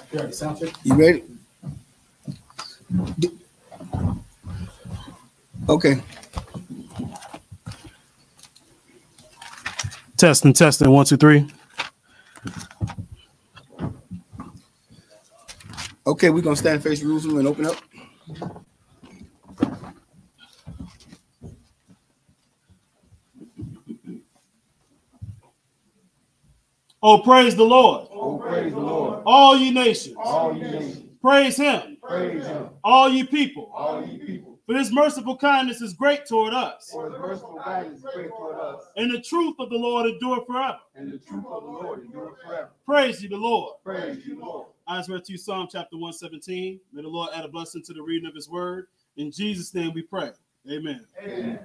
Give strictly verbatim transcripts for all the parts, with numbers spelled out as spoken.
You ready? Okay. Testing, testing, one, two, three. Okay, we're gonna stand and face Jerusalem and open up. Oh, praise the Lord. Oh, praise the Lord. All you nations. All you nations. Praise him. Praise him. All you people. All you people. For his merciful kindness is great toward us. For his merciful kindness is great toward us. And the truth of the Lord endure forever. And the truth of the Lord endure forever. Praise you, the Lord. Praise you, Lord. I just read to you Psalm chapter one seventeen. May the Lord add a blessing to the reading of his word. In Jesus' name we pray. Amen. Amen.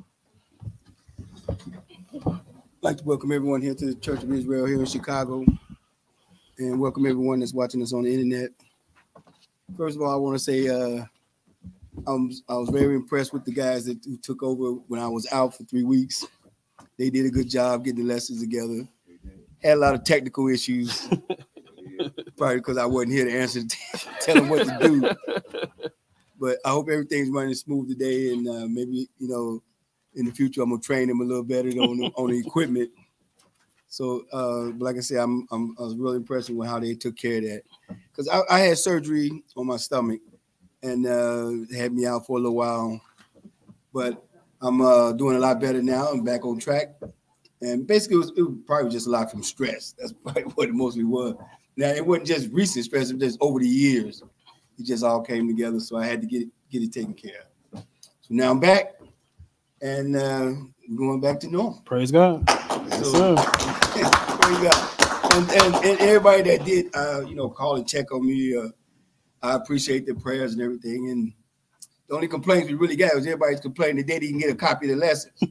I'd like to welcome everyone here to the Church of Israel here in Chicago, and welcome everyone that's watching us on the internet. First of all, I want to say uh, I'm, I was very impressed with the guys that who took over when I was out for three weeks. They did a good job getting the lessons together. Had a lot of technical issues, probably because I wasn't here to answer, tell them what to do. But I hope everything's running smooth today, and uh, maybe, you know, in the future, I'm gonna train them a little better on the, on the equipment. So, uh, like I said, I'm, I'm I was really impressed with how they took care of that, because I, I had surgery on my stomach, and uh, had me out for a little while. But I'm uh, doing a lot better now. I'm back on track, and basically, it was, it was probably just a lot from stress. That's probably what it mostly was. Now, it wasn't just recent stress; it was just over the years. It just all came together, so I had to get it, get it taken care of. So now I'm back. And uh, we're going back to normal. Praise God. So, praise God. And, and, and everybody that did, uh, you know, call and check on me, uh, I appreciate their prayers and everything. And the only complaints we really got was everybody's complaining that they didn't get a copy of the lessons.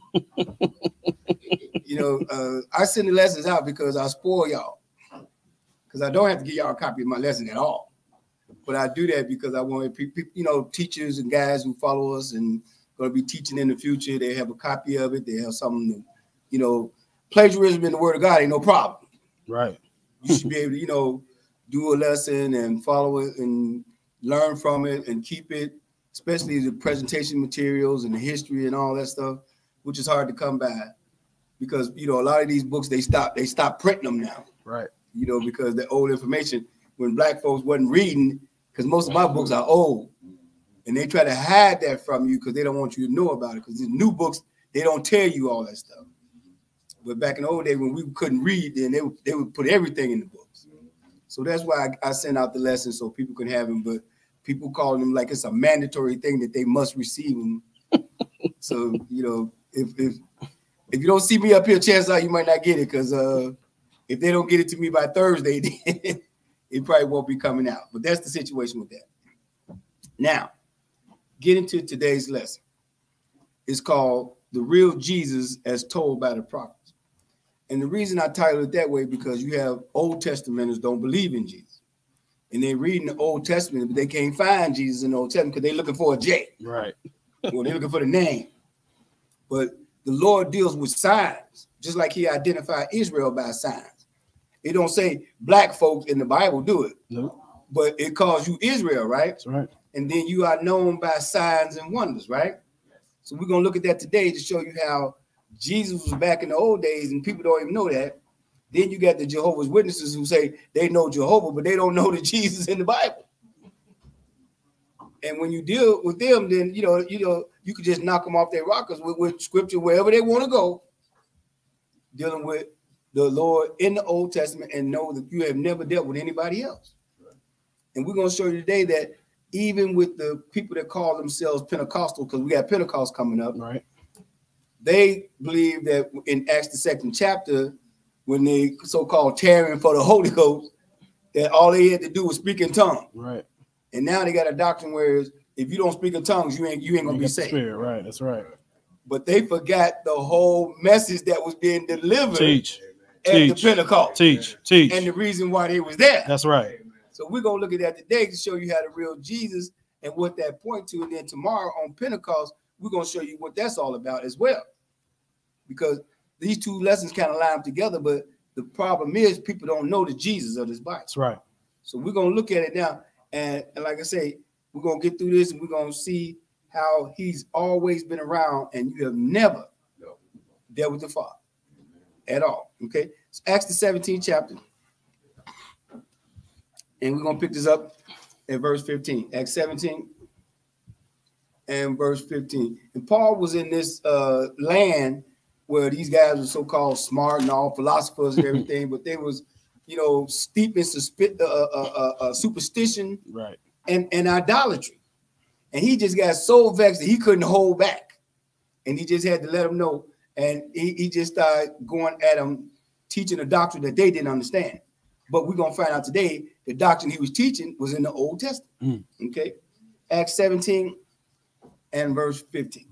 You know, uh, I send the lessons out because I spoil y'all. Because I don't have to give y'all a copy of my lesson at all. But I do that because I want people, you know, teachers and guys who follow us and going to be teaching in the future. They have a copy of it. They have something to, you know, plagiarism in the Word of God ain't no problem. Right. You should be able to, you know, do a lesson and follow it and learn from it and keep it, especially the presentation materials and the history and all that stuff, which is hard to come by because, you know, a lot of these books, they stop, they stop printing them now. Right. You know, because the old information, when black folks wasn't reading, because most of my books are old. And they try to hide that from you because they don't want you to know about it. Because these new books, they don't tell you all that stuff. But back in the old days when we couldn't read, then they, they would put everything in the books. So that's why I, I send out the lessons so people can have them. But people call them like it's a mandatory thing that they must receive them. So, you know, if if if you don't see me up here, chances are you might not get it. Because uh, if they don't get it to me by Thursday, then it probably won't be coming out. But that's the situation with that. Now, get into today's lesson. It's called The Real Jesus as Told by the Prophets. And the reason I titled it that way because you have Old Testamenters don't believe in Jesus. And they're reading the Old Testament, but they can't find Jesus in the Old Testament because they're looking for a J. Right. Or they're looking for the name. But the Lord deals with signs, just like he identified Israel by signs. It don't say black folks in the Bible do it. Nope. But it calls you Israel, right? That's right. And then you are known by signs and wonders, right? So we're going to look at that today to show you how Jesus was back in the old days, and people don't even know that. Then you got the Jehovah's Witnesses who say they know Jehovah, but they don't know the Jesus in the Bible. And when you deal with them, then, you know, you know, you could just knock them off their rockers with, with scripture wherever they want to go, dealing with the Lord in the Old Testament and know that you have never dealt with anybody else. And we're going to show you today that even with the people that call themselves Pentecostal, because we got Pentecost coming up, right? They believe that in Acts the second chapter, when they so-called tarrying for the Holy Ghost, that all they had to do was speak in tongues. Right. And now they got a doctrine where if you don't speak in tongues, you ain't you ain't gonna you be saved. Spirit, right? That's right. But they forgot the whole message that was being delivered teach, at teach, the Pentecost. Teach, teach, and the reason why they was there. That's right. So we're gonna look at that today to show you how the real Jesus and what that point to. And then tomorrow on Pentecost, we're gonna show you what that's all about as well. Because these two lessons kind of line together, but the problem is people don't know the Jesus of this Bible. That's right. So we're gonna look at it now, and, and like I say, we're gonna get through this, and we're gonna see how he's always been around, and you have never dealt with the Father at all. Okay, so Acts the seventeenth chapter, and we're gonna pick this up at verse fifteen. Acts seventeen and verse fifteen. And Paul was in this uh, land where these guys were so-called smart and all philosophers and everything, but they was, you know, steep in suspi- uh, uh, uh, uh, superstition, right, and, and idolatry. And he just got so vexed that he couldn't hold back. And he just had to let them know. And he, he just started going at them, teaching a doctrine that they didn't understand. But we're going to find out today the doctrine he was teaching was in the Old Testament. Mm. Okay. Acts seventeen and verse fifteen.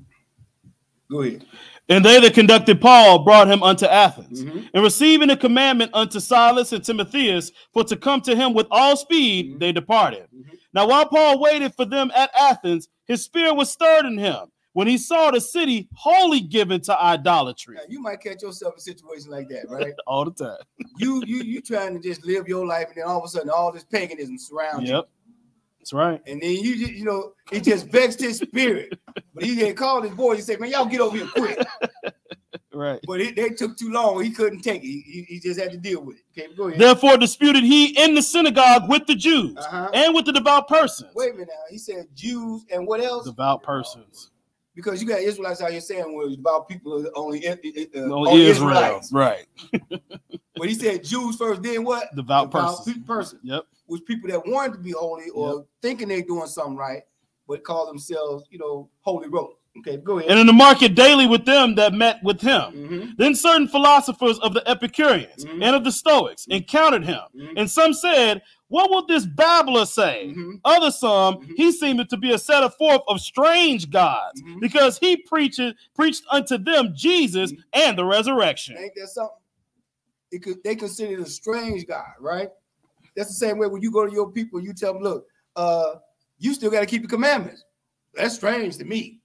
Go ahead. And they that conducted Paul brought him unto Athens, mm-hmm. and receiving a commandment unto Silas and Timotheus for to come to him with all speed, mm-hmm. they departed. Mm-hmm. Now while Paul waited for them at Athens, his spirit was stirred in him when he saw the city wholly given to idolatry. Now, you might catch yourself in a situation like that, right? All the time. you you you trying to just live your life, and then all of a sudden all this paganism surrounds yep. you. That's right. And then you just, you know, it just vexed his spirit. But he had called his boys and said, man, y'all get over here quick. Right. But it, they took too long. He couldn't take it. He, he just had to deal with it. Okay, go ahead. Therefore disputed he in the synagogue with the Jews uh-huh. and with the devout persons. Wait a minute now. He said Jews and what else? Devout persons. Because you got Israelites out here saying, well, devout people are only, uh, only, only Israel. Israelites. Right. But he said Jews first, then what? Devout, devout persons. persons. Yep. Which people that wanted to be holy or yep. thinking they're doing something right, but call themselves, you know, holy rollers. Okay, go ahead. And in the market daily with them that met with him. Mm-hmm. Then certain philosophers of the Epicureans mm-hmm. and of the Stoics encountered him. Mm-hmm. And some said, what will this babbler say? Mm-hmm. Others some, mm-hmm. he seemed to be a setter forth of strange gods, mm-hmm. because he preached, preached unto them Jesus mm-hmm. and the resurrection. Ain't that something? It could, they consider it a strange God, right? That's the same way when you go to your people, you tell them, look, uh, you still got to keep the commandments. That's strange to me.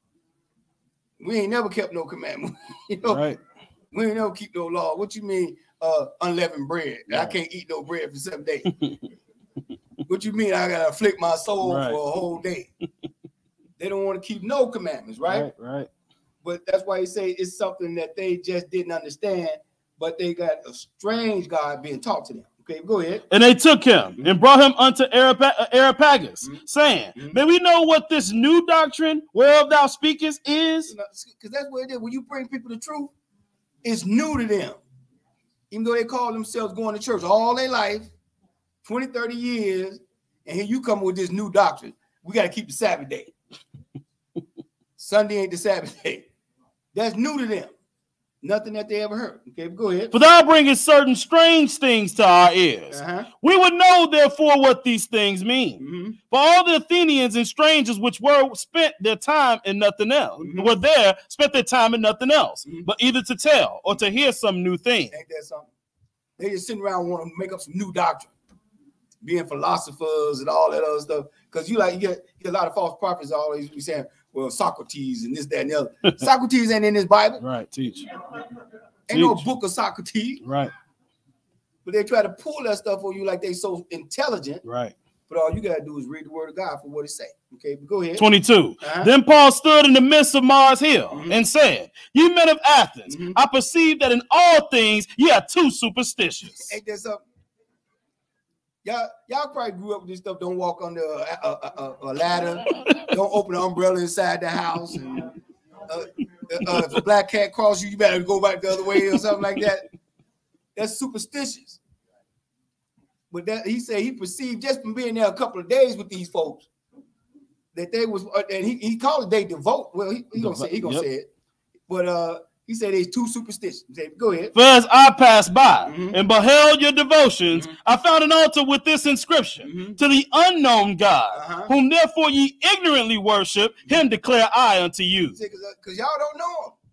We ain't never kept no commandment. You know, right. We ain't never keep no law. What you mean, uh, unleavened bread? Yeah. I can't eat no bread for seven days. What you mean I gotta afflict my soul right. for a whole day? They don't want to keep no commandments, right? Right, right. But that's why he say it's something that they just didn't understand, but they got a strange God being taught to them. Okay, go ahead. And they took him mm-hmm. and brought him unto Areopagus, mm-hmm. saying, mm-hmm. may we know what this new doctrine whereof thou speakest is? Because that's what it is. When you bring people the truth, it's new to them. Even though they call themselves going to church all their life, twenty, thirty years, and here you come with this new doctrine. We got to keep the Sabbath day. Sunday ain't the Sabbath day. That's new to them. Nothing that they ever heard. Okay, go ahead. For thou bringest certain strange things to our ears. Uh-huh. We would know, therefore, what these things mean. Mm-hmm. For all the Athenians and strangers which were spent their time in nothing else, mm-hmm. were there, spent their time in nothing else, mm-hmm. but either to tell or to hear some new thing. Ain't that something? They just sitting around wanting to make up some new doctrine, being philosophers and all that other stuff. Because you like you get, you get a lot of false prophets always be saying, well, Socrates and this, that, and the other. Socrates ain't in this Bible. Right, teach. Ain't teach. no book of Socrates. Right. But they try to pull that stuff on you like they so intelligent. Right. But all you got to do is read the word of God for what it say. Okay, but go ahead. twenty-two. Uh-huh. Then Paul stood in the midst of Mars Hill mm-hmm. and said, you men of Athens, mm-hmm. I perceive that in all things ye are too superstitious. Ain't that something? Y'all, y'all probably grew up with this stuff. Don't walk under a, a, a, a ladder. Don't open an umbrella inside the house. And, uh, uh, if a black cat crosses you, you better go back the other way or something like that. That's superstitious. But that he said he perceived just from being there a couple of days with these folks that they was, uh, and he, he called it they devote. Well, he, he gonna say he gonna yep. say it, but uh. He said he's too superstitious. Said, go ahead. For as I passed by mm-hmm. and beheld your devotions, mm-hmm. I found an altar with this inscription, mm-hmm. to the unknown God, uh-huh. whom therefore ye ignorantly worship, him declare I unto you. Because y'all don't know him.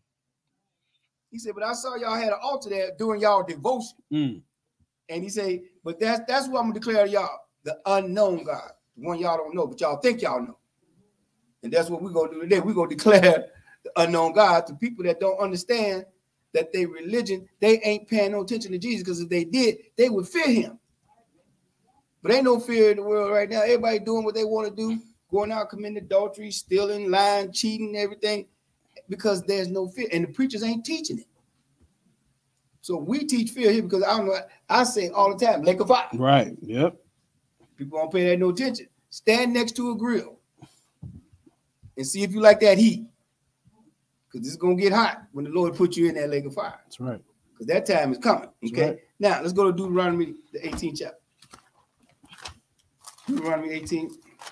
He said, but I saw y'all had an altar there doing y'all devotion. Mm. And he said, but that's, that's what I'm going to declare to y'all, the unknown God, the one y'all don't know, but y'all think y'all know. And that's what we're going to do today. We're going to declare the unknown God to people that don't understand that their religion, they ain't paying no attention to Jesus, because if they did, they would fear him. But ain't no fear in the world right now. Everybody doing what they want to do, going out committing adultery, stealing, lying, cheating, everything, because there's no fear. And the preachers ain't teaching it. So we teach fear here because I don't know. I say all the time, lake of fire. Right. Yep. People don't pay that no attention. Stand next to a grill and see if you like that heat. Because it's going to get hot when the Lord put you in that lake of fire. That's right. Because that time is coming. Okay. Right. Now let's go to Deuteronomy, the eighteenth chapter. Deuteronomy eighteen.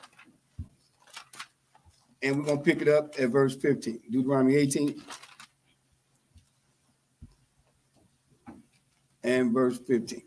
And we're going to pick it up at verse fifteen. Deuteronomy eighteen. And verse fifteen.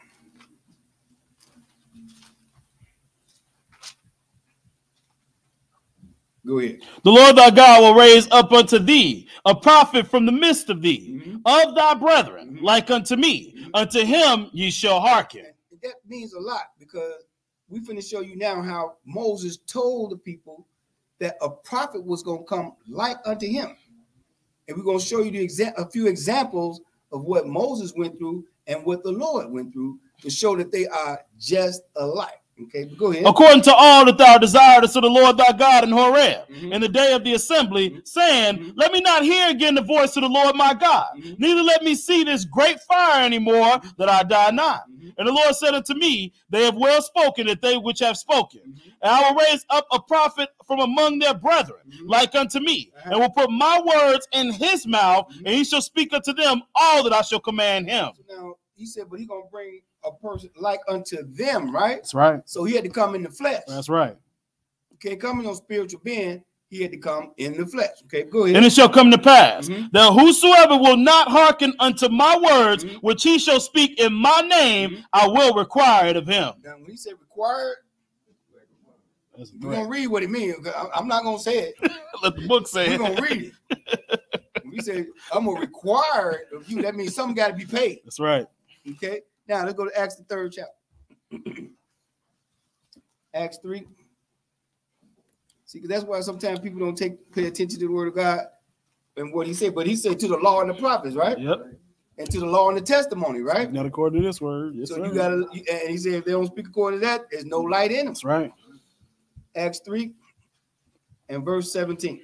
Go ahead. The Lord thy God will raise up unto thee a prophet from the midst of thee, mm-hmm. of thy brethren, mm-hmm. like unto me. Mm-hmm. Unto him ye shall hearken. And that means a lot because we're going to show you now how Moses told the people that a prophet was going to come like unto him. And we're going to show you the exa- a few examples of what Moses went through and what the Lord went through to show that they are just alike. Okay, but go ahead. According to all that thou desirest of the Lord thy God in Horeb, mm-hmm. in the day of the assembly, mm-hmm. saying, mm-hmm. let me not hear again the voice of the Lord my God, mm-hmm. neither let me see this great fire anymore, that I die not. Mm-hmm. And the Lord said unto me, they have well spoken that they which have spoken. Mm-hmm. And I will raise up a prophet from among their brethren, mm-hmm. like unto me, uh-huh. and will put my words in his mouth, mm-hmm. and he shall speak unto them all that I shall command him. So now he said, but he's going to bring a person like unto them, right? That's right. So he had to come in the flesh. That's right. Okay, coming on spiritual being, he had to come in the flesh. Okay, go ahead. And it shall come to pass mm-hmm. that whosoever will not hearken unto my words, mm-hmm. which he shall speak in my name, mm-hmm. I will require it of him. Now, when he said required, we're going to read what it means. I'm not going to say it. Let the book say we're it. We're going to read it. When he said, I'm going to require it of you, that means something got to be paid. That's right. Okay. Now let's go to Acts the third chapter. Acts three. See, because that's why sometimes people don't take pay attention to the word of God and what he said. But he said to the law and the prophets, right? Yep. And to the law and the testimony, right? Not according to this word. Yes, so sir. you gotta, and he said if they don't speak according to that, there's no light in them. That's right. Acts three and verse seventeen.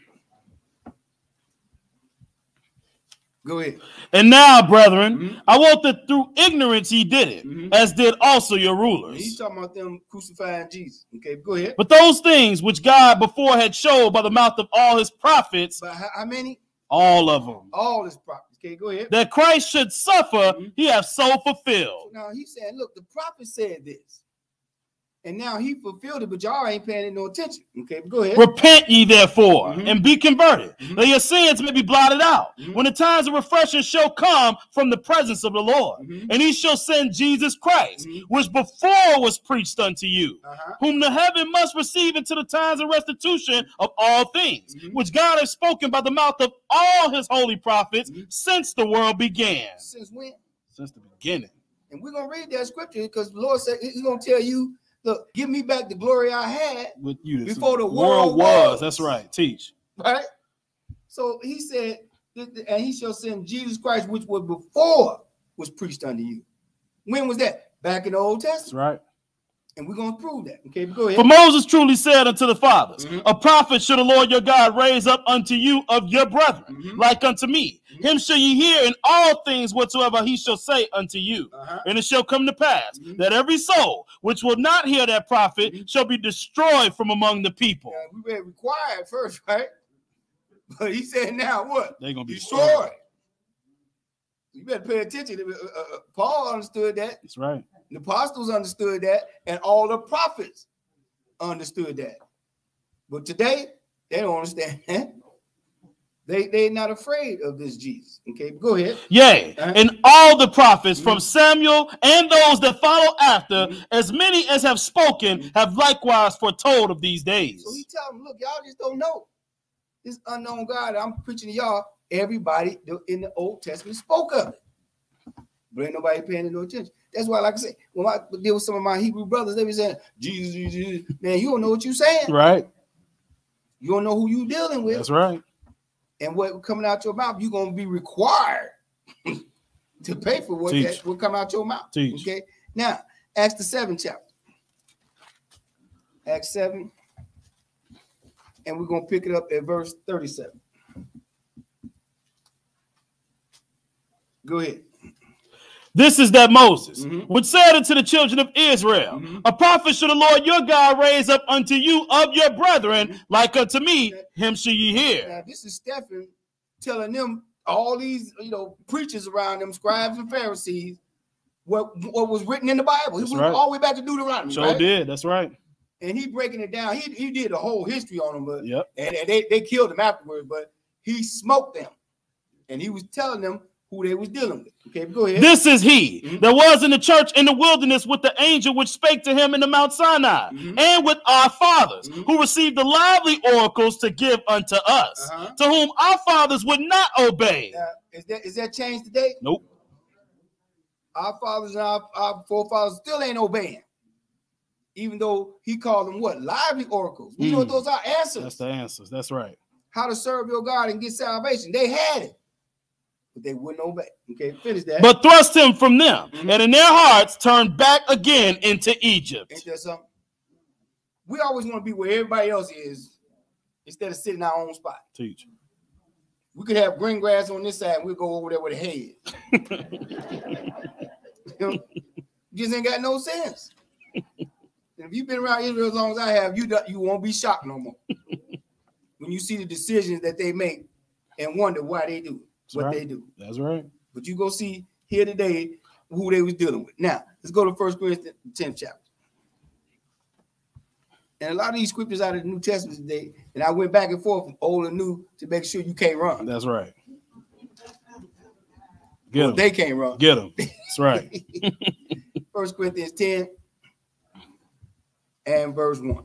Go ahead. And now, brethren, mm-hmm. I want that through ignorance ye did it, mm-hmm. as did also your rulers. He's talking about them crucifying Jesus. Okay, go ahead. But those things which God before had showed by the mouth of all his prophets. But how, how many? All of them. All his prophets. Okay, go ahead. That Christ should suffer, mm-hmm. he hath so fulfilled. So now he said, look, the prophet said this. And now he fulfilled it, but y'all ain't paying no attention. Okay, go ahead. Repent ye therefore, mm-hmm. and be converted, mm-hmm. that your sins may be blotted out, mm-hmm. when the times of refreshing shall come from the presence of the Lord. Mm-hmm. And he shall send Jesus Christ, mm-hmm. which before was preached unto you, uh-huh. whom the heaven must receive into the times of restitution of all things, mm-hmm. which God has spoken by the mouth of all his holy prophets, mm-hmm. since the world began. Since when? Since the beginning. And we're going to read that scripture because the Lord said he's going to tell you, look, give me back the glory I had with you before the world, world was. was. That's right. Teach. Right? So he said, and he shall send Jesus Christ, which was before was preached unto you. When was that? Back in the Old Testament. That's right. And we're going to prove that. Okay, go ahead. For Moses truly said unto the fathers, mm-hmm. a prophet should the Lord your God raise up unto you of your brethren, mm-hmm. like unto me. Mm-hmm. Him shall ye hear in all things whatsoever he shall say unto you. Uh-huh. And it shall come to pass mm-hmm. that every soul which will not hear that prophet mm-hmm. shall be destroyed from among the people. Yeah, we read required first, right? But he said now what? They're going to be destroyed. destroyed. You better pay attention. Uh, uh, Paul understood that. That's right. The apostles understood that, and all the prophets understood that. But today, they don't understand that. They, they're not afraid of this Jesus. Okay, go ahead. Yea, uh-huh. and all the prophets mm-hmm. from Samuel and those that follow after, mm-hmm. as many as have spoken, mm-hmm. have likewise foretold of these days. So he tells them, look, y'all just don't know. This unknown God I'm preaching to y'all, everybody in the Old Testament spoke of it. But ain't nobody paying no attention. That's why, like I say, when I deal with some of my Hebrew brothers, they be saying, Jesus, Jesus, man, you don't know what you're saying. Right. You don't know who you dealing with. That's right. And what coming out your mouth, you're going to be required to pay for what, that, what come out your mouth. Teach. Okay. Now, Acts the seventh chapter. Acts seven. And we're going to pick it up at verse thirty-seven. Go ahead. This is that Moses, mm-hmm. which said unto the children of Israel, mm-hmm. a prophet should the Lord your God raise up unto you of your brethren, mm-hmm. like unto me, him shall ye hear. Now, this is Stephen telling them, all these, you know, preachers around them, scribes and Pharisees, what, what was written in the Bible. He went right. all the way back to Deuteronomy. Sure right? did. That's right. And he breaking it down. He, he did a whole history on them, but yep. and, and they, they killed him afterwards, but he smoked them. And he was telling them who they was dealing with. Okay, go ahead. This is he mm-hmm. that was in the church in the wilderness with the angel which spake to him in the Mount Sinai, mm-hmm. and with our fathers, mm-hmm. who received the lively oracles to give unto us, uh-huh. to whom our fathers would not obey. Uh, is that is that changed today? Nope. Our fathers and our, our forefathers still ain't obeying. Even though he called them what? Lively oracles. We mm. know those are answers. That's the answers. That's right. How to serve your God and get salvation. They had it, but they wouldn't obey. Okay, finish that. But thrust him from them, mm-hmm. and in their hearts turned back again into Egypt. Ain't that something? We always want to be where everybody else is instead of sitting in our own spot. Teach. We could have green grass on this side, and we'll go over there with a hay. You know, just ain't got no sense. If you've been around Israel as long as I have, you you won't be shocked no more when you see the decisions that they make and wonder why they do That's what right. they do. That's right. But you go see here today who they was dealing with. Now, let's go to First Corinthians tenth chapter. And a lot of these scriptures out of the New Testament today, and I went back and forth from old and new to make sure you can't run. That's right. Get well, them. They can't run. Get them. That's right. First Corinthians ten and verse one.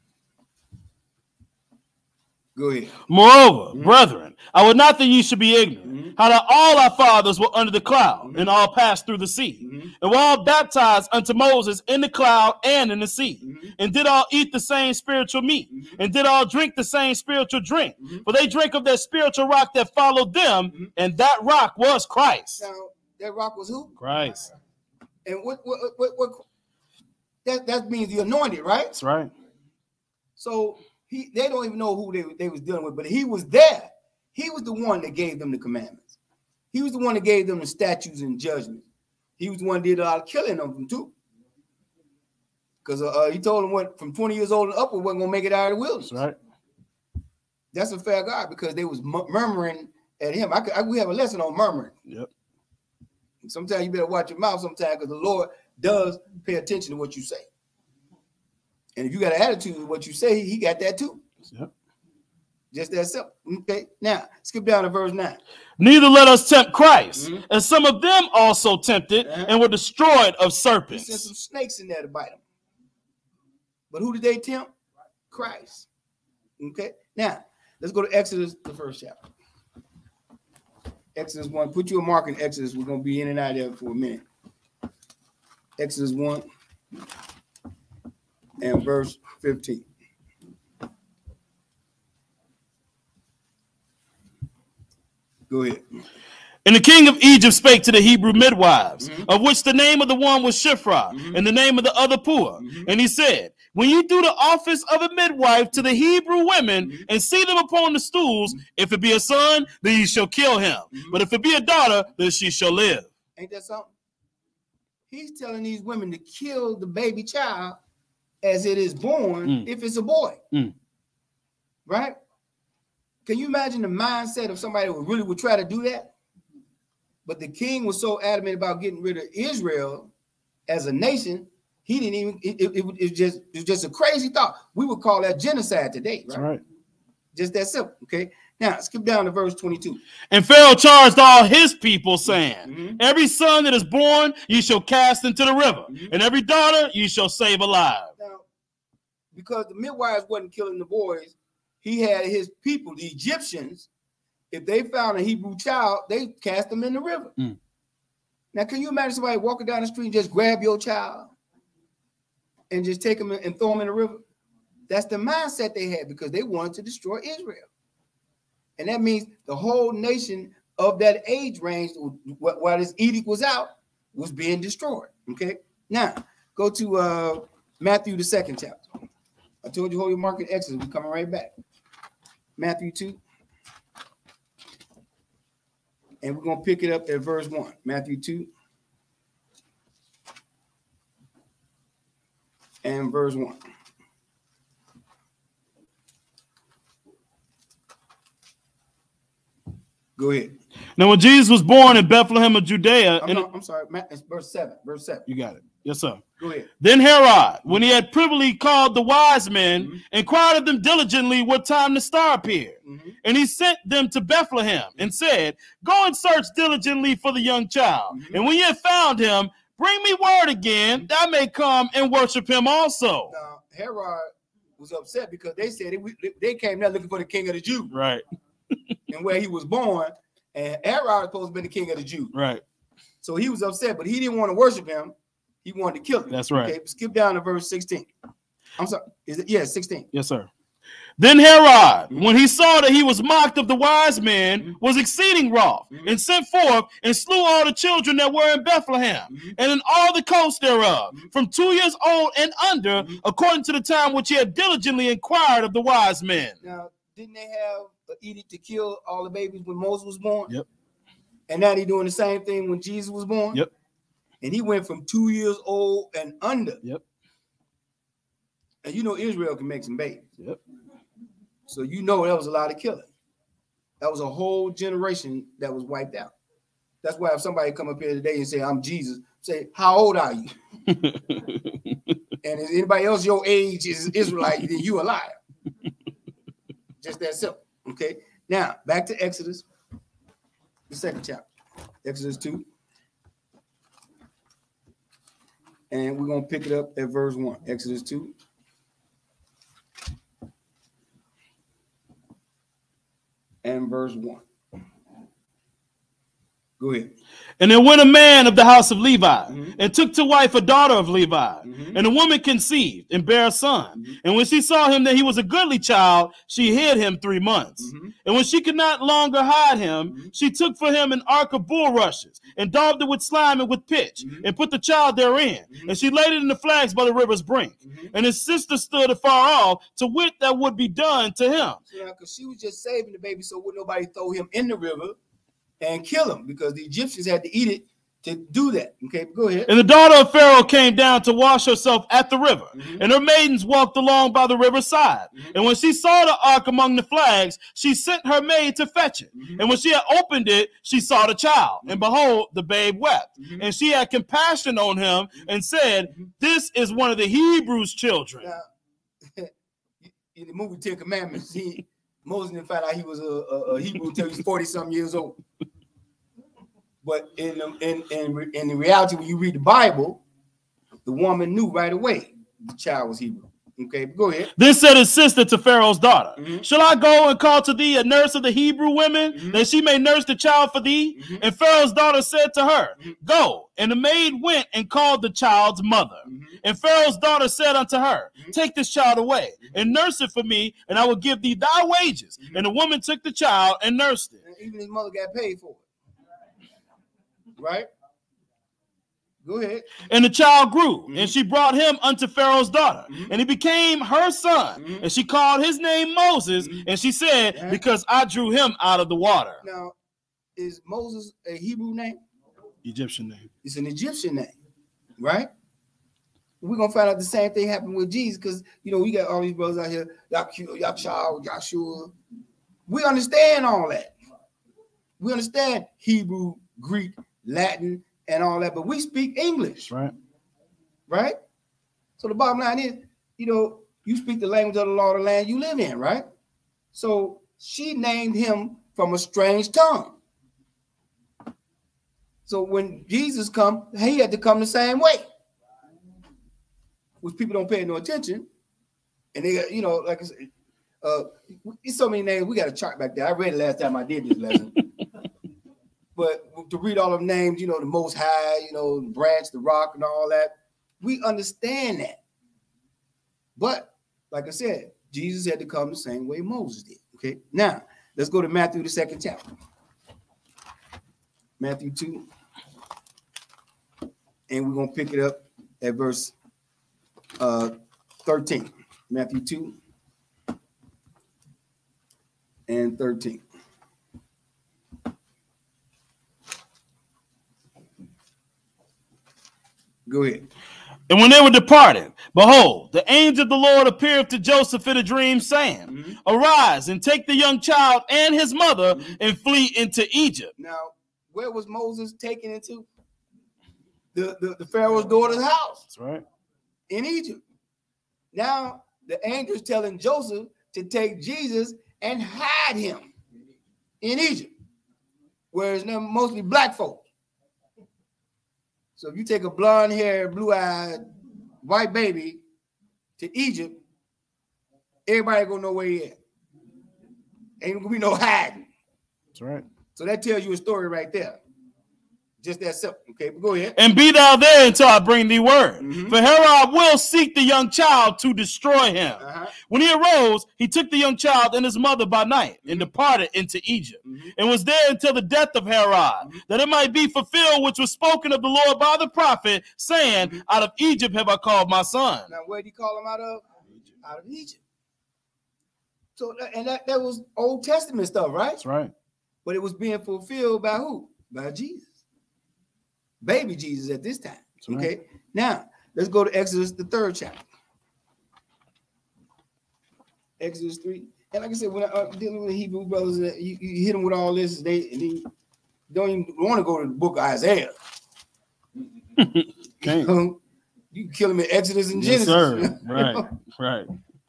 Go ahead. Moreover, mm-hmm. brethren, I would not that ye should be ignorant, mm-hmm. how that all our fathers were under the cloud, mm-hmm. and all passed through the sea, mm-hmm. and were all baptized unto Moses in the cloud and in the sea, mm-hmm. and did all eat the same spiritual meat, mm-hmm. and did all drink the same spiritual drink. Mm-hmm. For they drank of that spiritual rock that followed them, mm-hmm. and that rock was Christ. Now, that rock was who? Christ. And what what what, what that, that means the anointed, right? That's right. So he they don't even know who they, they was dealing with, but he was there. He was the one that gave them the commandments. He was the one that gave them the statutes and judgments. He was the one that did a lot of killing of them too. Because uh, he told them what from twenty years old and upward wasn't gonna make it out of the wilderness. That's right. That's a fair God because they was murmuring at him. I, could, I we have a lesson on murmuring. Yep. Sometimes you better watch your mouth sometimes because the Lord does pay attention to what you say. And if you got an attitude of what you say, he got that too. Yep. Just that simple. Okay. Now, skip down to verse nine. Neither let us tempt Christ, mm-hmm. as some of them also tempted uh-huh. and were destroyed of serpents. He sent some snakes in there to bite them. But who did they tempt? Christ. Okay. Now, let's go to Exodus, the first chapter. Exodus one. Put you a mark in Exodus. We're going to be in and out of there for a minute. Exodus one and verse fifteen. Go ahead. And the king of Egypt spake to the Hebrew midwives, mm-hmm. of which the name of the one was Shiphrah, mm-hmm. and the name of the other Puah. Mm-hmm. And he said, when you do the office of a midwife to the Hebrew women, mm-hmm. and see them upon the stools, mm-hmm. if it be a son, then you shall kill him. Mm-hmm. But if it be a daughter, then she shall live. Ain't that something? He's telling these women to kill the baby child as it is born mm. if it's a boy. Mm. Right? Can you imagine the mindset of somebody who really would try to do that? But the king was so adamant about getting rid of Israel as a nation, he didn't even, it, it, it, it, just, it was just a crazy thought. We would call that genocide today, right? That's right. Just that simple, okay? Now, skip down to verse twenty-two. And Pharaoh charged all his people, saying, mm-hmm. every son that is born, ye shall cast into the river, mm-hmm. and every daughter ye shall save alive. Now, because the midwives wasn't killing the boys, he had his people, the Egyptians, if they found a Hebrew child, they cast them in the river. Mm. Now, can you imagine somebody walking down the street and just grab your child and just take them and throw them in the river? That's the mindset they had because they wanted to destroy Israel. And that means the whole nation of that age range, while this edict was out, was being destroyed. Okay. Now, go to uh, Matthew, the second chapter. I told you hold your mark in Exodus. We're coming right back. Matthew two. And we're going to pick it up at verse one. Matthew two. And verse one. Go ahead. Now, when Jesus was born in Bethlehem of Judea, I'm, in not, I'm sorry, Matt, it's verse seven. Verse seven. You got it. Yes, sir. Go ahead. Then Herod, when he had privily called the wise men, mm-hmm. inquired of them diligently what time the star appeared. Mm-hmm. And he sent them to Bethlehem and said, go and search diligently for the young child. Mm-hmm. And when you have found him, bring me word again, mm-hmm. that I may come and worship him also. Now, Herod was upset because they said they, they came there looking for the king of the Jews. Right. And where he was born, and Herod was supposed to be the king of the Jews. Right. So he was upset, but he didn't want to worship him. He wanted to kill him. That's right. Okay, skip down to verse sixteen. I'm sorry. Is it? Yeah, sixteen. Yes, sir. Then Herod, mm-hmm. when he saw that he was mocked of the wise men, mm-hmm. was exceeding wroth, mm-hmm. and sent forth and slew all the children that were in Bethlehem, mm-hmm. and in all the coasts thereof, mm-hmm. from two years old and under, mm-hmm. according to the time which he had diligently inquired of the wise men. Now, didn't they have an edict to kill all the babies when Moses was born? Yep. And now they're doing the same thing when Jesus was born? Yep. And he went from two years old and under. Yep. And you know Israel can make some babies. Yep. So you know that was a lot of killing. That was a whole generation that was wiped out. That's why if somebody come up here today and say, I'm Jesus, say, how old are you? And if anybody else your age is Israelite, then you a liar. Just that simple. Okay. Now back to Exodus, the second chapter. Exodus two. And we're going to pick it up at verse one. Exodus two. And verse one. Go ahead. And there went a man of the house of Levi, mm-hmm. and took to wife a daughter of Levi. Mm-hmm. And the woman conceived and bare a son. Mm-hmm. And when she saw him that he was a goodly child, she hid him three months. Mm-hmm. And when she could not longer hide him, mm-hmm. she took for him an ark of bulrushes, and daubed it with slime and with pitch, mm-hmm. and put the child therein. Mm-hmm. And she laid it in the flags by the river's brink. Mm-hmm. And his sister stood afar off to wit that would be done to him. Yeah, because she was just saving the baby so would nobody throw him in the river and kill him, because the Egyptians had to eat it to do that. Okay, go ahead. And the daughter of Pharaoh came down to wash herself at the river, mm-hmm. and her maidens walked along by the riverside. Mm-hmm. And when she saw the ark among the flags, she sent her maid to fetch it. Mm-hmm. And when she had opened it, she saw the child, mm-hmm. and behold, the babe wept. Mm-hmm. And she had compassion on him and said, mm-hmm. this is one of the Hebrews' children. Now, in the movie Ten Commandments, he Moses didn't find out he was a, a, a Hebrew until he was forty some years old. But in, in in in the reality, when you read the Bible, the woman knew right away the child was Hebrew. Okay, go ahead. Then said his sister to Pharaoh's daughter, mm-hmm. shall I go and call to thee a nurse of the Hebrew women, mm-hmm. that she may nurse the child for thee? Mm-hmm. And Pharaoh's daughter said to her, mm-hmm. go. And the maid went and called the child's mother. Mm-hmm. And Pharaoh's daughter said unto her, mm-hmm. take this child away and nurse it for me, and I will give thee thy wages. Mm-hmm. And the woman took the child and nursed it. And even his mother got paid for it. Right? Go ahead. And the child grew, mm-hmm. and she brought him unto Pharaoh's daughter, mm-hmm. and he became her son. Mm-hmm. And she called his name Moses, mm-hmm. and she said, yeah. because I drew him out of the water. Now, is Moses a Hebrew name? Egyptian name. It's an Egyptian name, right? We're going to find out the same thing happened with Jesus, because, you know, we got all these brothers out here, Yahshua, Joshua. We understand all that. We understand Hebrew, Greek, Latin, and all that, but we speak English, right? Right? So the bottom line is, you know, you speak the language of the law of the land you live in, right? So she named him from a strange tongue. So when Jesus come, he had to come the same way, which people don't pay no attention. And they, you know, like I said, uh, it's so many names. We got a chart back there. I read it last time I did this lesson. But to read all of the names, you know, the Most High, you know, the branch, the rock, and all that, we understand that. But like I said, Jesus had to come the same way Moses did. Okay, now let's go to Matthew, the second chapter. Matthew two. And we're going to pick it up at verse uh, thirteen. Matthew two and thirteen. Go ahead. And when they were departed, behold, the angel of the Lord appeared to Joseph in a dream, saying, mm-hmm. Arise and take the young child and his mother mm-hmm. and flee into Egypt. Now, where was Moses taken into? The, the, the Pharaoh's daughter's house. That's right. In Egypt. Now, the angel's telling Joseph to take Jesus and hide him in Egypt, where it's mostly black folks. So if you take a blonde-haired, blue-eyed, white baby to Egypt, everybody gonna know where he at. Ain't gonna be no hiding. That's right. So that tells you a story right there. Just that simple. Okay, but go ahead. And be thou there until I bring thee word. Mm-hmm. For Herod will seek the young child to destroy him. Uh-huh. When he arose, he took the young child and his mother by night mm-hmm. and departed into Egypt, mm-hmm. and was there until the death of Herod, mm-hmm. that it might be fulfilled which was spoken of the Lord by the prophet, saying, mm-hmm. Out of Egypt have I called my son. Now, where did he call him out of? Egypt. Out of Egypt. So, and that, that was Old Testament stuff, right? That's right. But it was being fulfilled by who? By Jesus. Baby Jesus at this time. That's okay. Right. Now, let's go to Exodus, the third chapter. Exodus three. And like I said, when I'm dealing with the Hebrew brothers, you, you hit them with all this, they, they don't even want to go to the book of Isaiah. Okay. You know, you can kill them in Exodus and yes, Genesis. Sir. Right, right.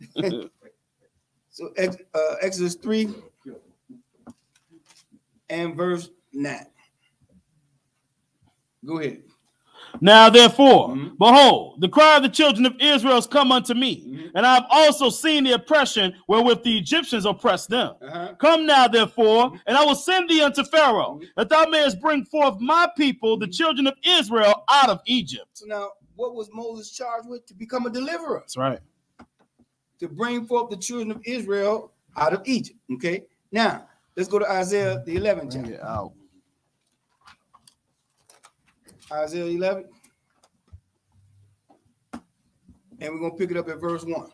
So uh, Exodus three and verse nine. Go ahead. Now, therefore, mm-hmm. behold, the cry of the children of Israel has come unto me, mm-hmm. and I have also seen the oppression wherewith the Egyptians oppressed them. Uh-huh. Come now, therefore, mm-hmm. and I will send thee unto Pharaoh, mm-hmm. that thou mayest bring forth my people, the children of Israel, out of Egypt. So now, what was Moses charged with? To become a deliverer. That's right. To bring forth the children of Israel out of Egypt. Okay. Now, let's go to Isaiah, the eleventh chapter. Bring it out. Isaiah eleven. And we're going to pick it up at verse one.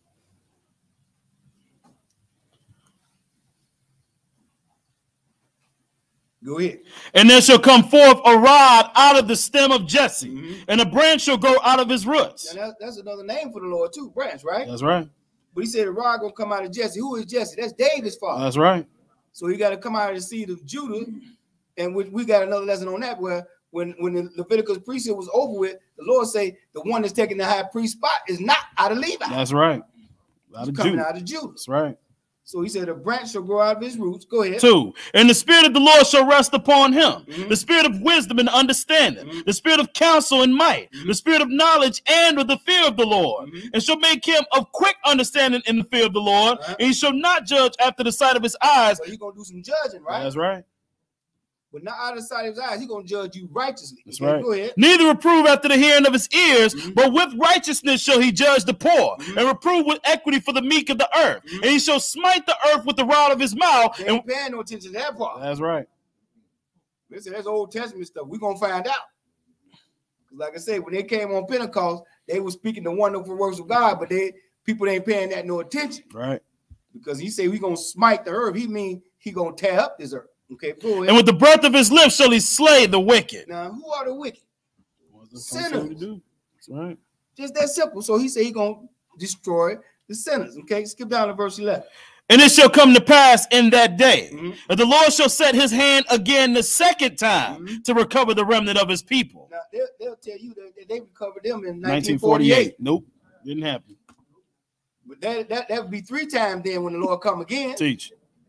Go ahead. And there shall come forth a rod out of the stem of Jesse, mm-hmm. and a branch shall grow out of his roots. And that, that's another name for the Lord too, branch, right? That's right. But he said the rod going to come out of Jesse. Who is Jesse? That's David's father. That's right. So he got to come out of the seed of Judah. And we, we got another lesson on that where When, when the Leviticus priesthood was over with, the Lord say the one that's taking the high priest spot is not out of Levi. That's right. Out of coming Judah. out of Judah. That's right. So he said a branch shall grow out of his roots. Go ahead. Two. And the spirit of the Lord shall rest upon him. Mm-hmm. The spirit of wisdom and understanding. Mm-hmm. The spirit of counsel and might. Mm-hmm. The spirit of knowledge and of the fear of the Lord. Mm-hmm. And shall make him of quick understanding in the fear of the Lord. Uh-huh. And he shall not judge after the sight of his eyes. So he's going to do some judging, right? That's right. But not out of the sight of his eyes, he's going to judge you righteously. That's okay, right. Go ahead. Neither reprove after the hearing of his ears, mm-hmm. but with righteousness shall he judge the poor, mm-hmm. and reprove with equity for the meek of the earth. Mm-hmm. And he shall smite the earth with the rod of his mouth. They and ain't paying no attention to that part. That's right. Listen, that's Old Testament stuff. We're going to find out. Because like I said, when they came on Pentecost, they were speaking the wonderful works of God, but they people ain't paying that no attention. Right. Because he said we're going to smite the earth. He mean he going to tear up this earth. Okay, go ahead. And with the breath of his lips shall he slay the wicked. Now, who are the wicked? Sinners. That's right. Just that simple. So he said he's going to destroy the sinners. Okay, skip down to verse eleven. And it shall come to pass in that day mm-hmm. that the Lord shall set his hand again the second time mm-hmm. to recover the remnant of his people. Now, they'll, they'll tell you that they recovered them in nineteen forty-eight. Nope, didn't happen. But that, that, that would be three times then when the Lord come again. Teach.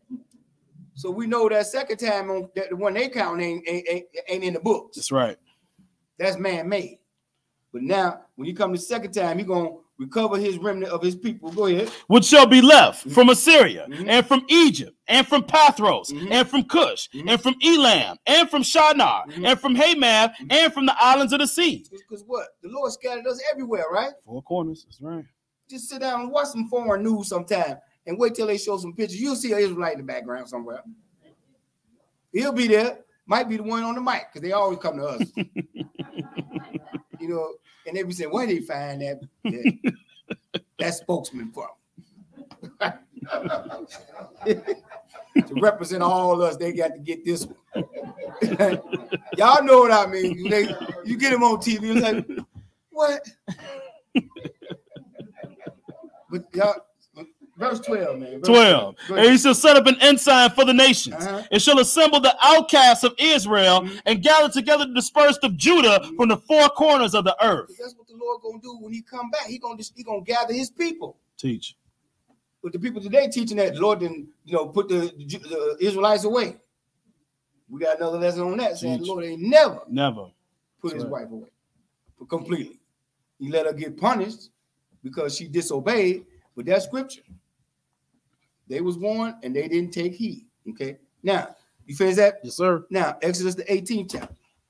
So we know that second time on that the one they count ain't, ain't, ain't, ain't in the books. That's right. That's man-made. But now, when you come the second time, he's going to recover his remnant of his people. Go ahead. Which shall be left mm-hmm. from Assyria, mm-hmm. and from Egypt, and from Pathros, mm-hmm. and from Cush, mm-hmm. and from Elam, and from Shinar, mm-hmm. and from Hamath, mm-hmm. and from the islands of the sea. Because what? The Lord scattered us everywhere, right? Four corners. That's right. Just sit down and watch some foreign news sometime and wait till they show some pictures. You'll see an Israelite in the background somewhere. He'll be there. Might be the one on the mic because they always come to us. You know, and they be saying, where they find that? that? that spokesman for them. To represent all of us, they got to get this one. Y'all know what I mean. They, you get him on T V, it's like, what? But y'all, verse twelve, man. Verse twelve. twelve. And he shall set up an ensign for the nations, uh-huh. and shall assemble the outcasts of Israel, mm-hmm. and gather together the dispersed of Judah mm-hmm. from the four corners of the earth. That's what the Lord gonna do when he come back. He gonna he gonna gather his people. Teach. But the people today teaching that the Lord didn't, you know, put the, the Israelites away. We got another lesson on that, saying the Lord ain't never, never put That's his right. wife away completely. He let her get punished because she disobeyed, but that's scripture. They was warned and they didn't take heed. Okay. Now, you finish that? Yes, sir. Now, Exodus the eighteenth chapter.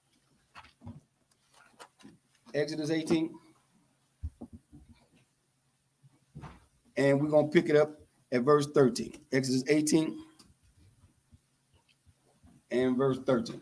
Exodus eighteen. And we're going to pick it up at verse thirteen. Exodus eighteen and verse thirteen.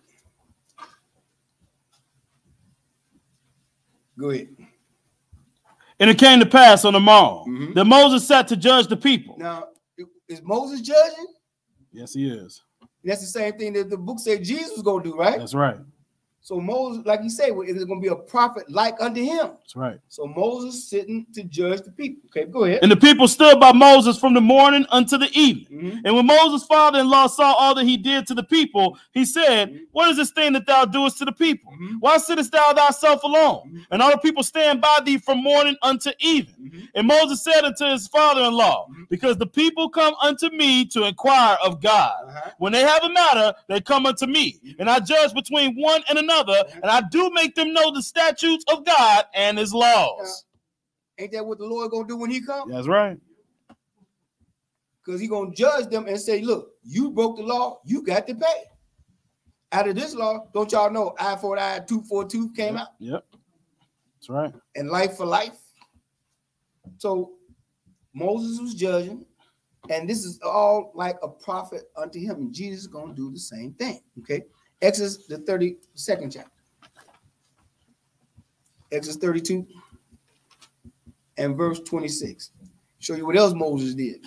Go ahead. And it came to pass on the morrow mm-hmm. that Moses sat to judge the people. Now, is Moses judging? Yes, he is. That's the same thing that the book said Jesus was going to do, right? That's right. So Moses, like you say, well, is going to be a prophet like unto him. That's right. So Moses sitting to judge the people. Okay, go ahead. And the people stood by Moses from the morning unto the evening. Mm-hmm. And when Moses' father-in-law saw all that he did to the people, he said, mm-hmm. What is this thing that thou doest to the people? Mm-hmm. Why sittest thou thyself alone? Mm-hmm. And all the people stand by thee from morning unto even. Mm-hmm. And Moses said unto his father-in-law, mm-hmm. Because the people come unto me to inquire of God. Uh-huh. When they have a matter, they come unto me. Mm-hmm. And I judge between one and another, uh-huh. and I do make them know the statutes of God and his laws. Uh, ain't that what the Lord gonna do when he comes? That's right. Because he's gonna judge them and say, look, you broke the law, you got to pay. Out of this law, don't y'all know eye for an eye, tooth for a tooth came yep. out? Yep. That's right. And life for life. So Moses was judging, and this is all like a prophet unto him. And Jesus is gonna do the same thing. Okay. Exodus the thirty-second chapter. Exodus thirty-two and verse twenty-six. Show you what else Moses did.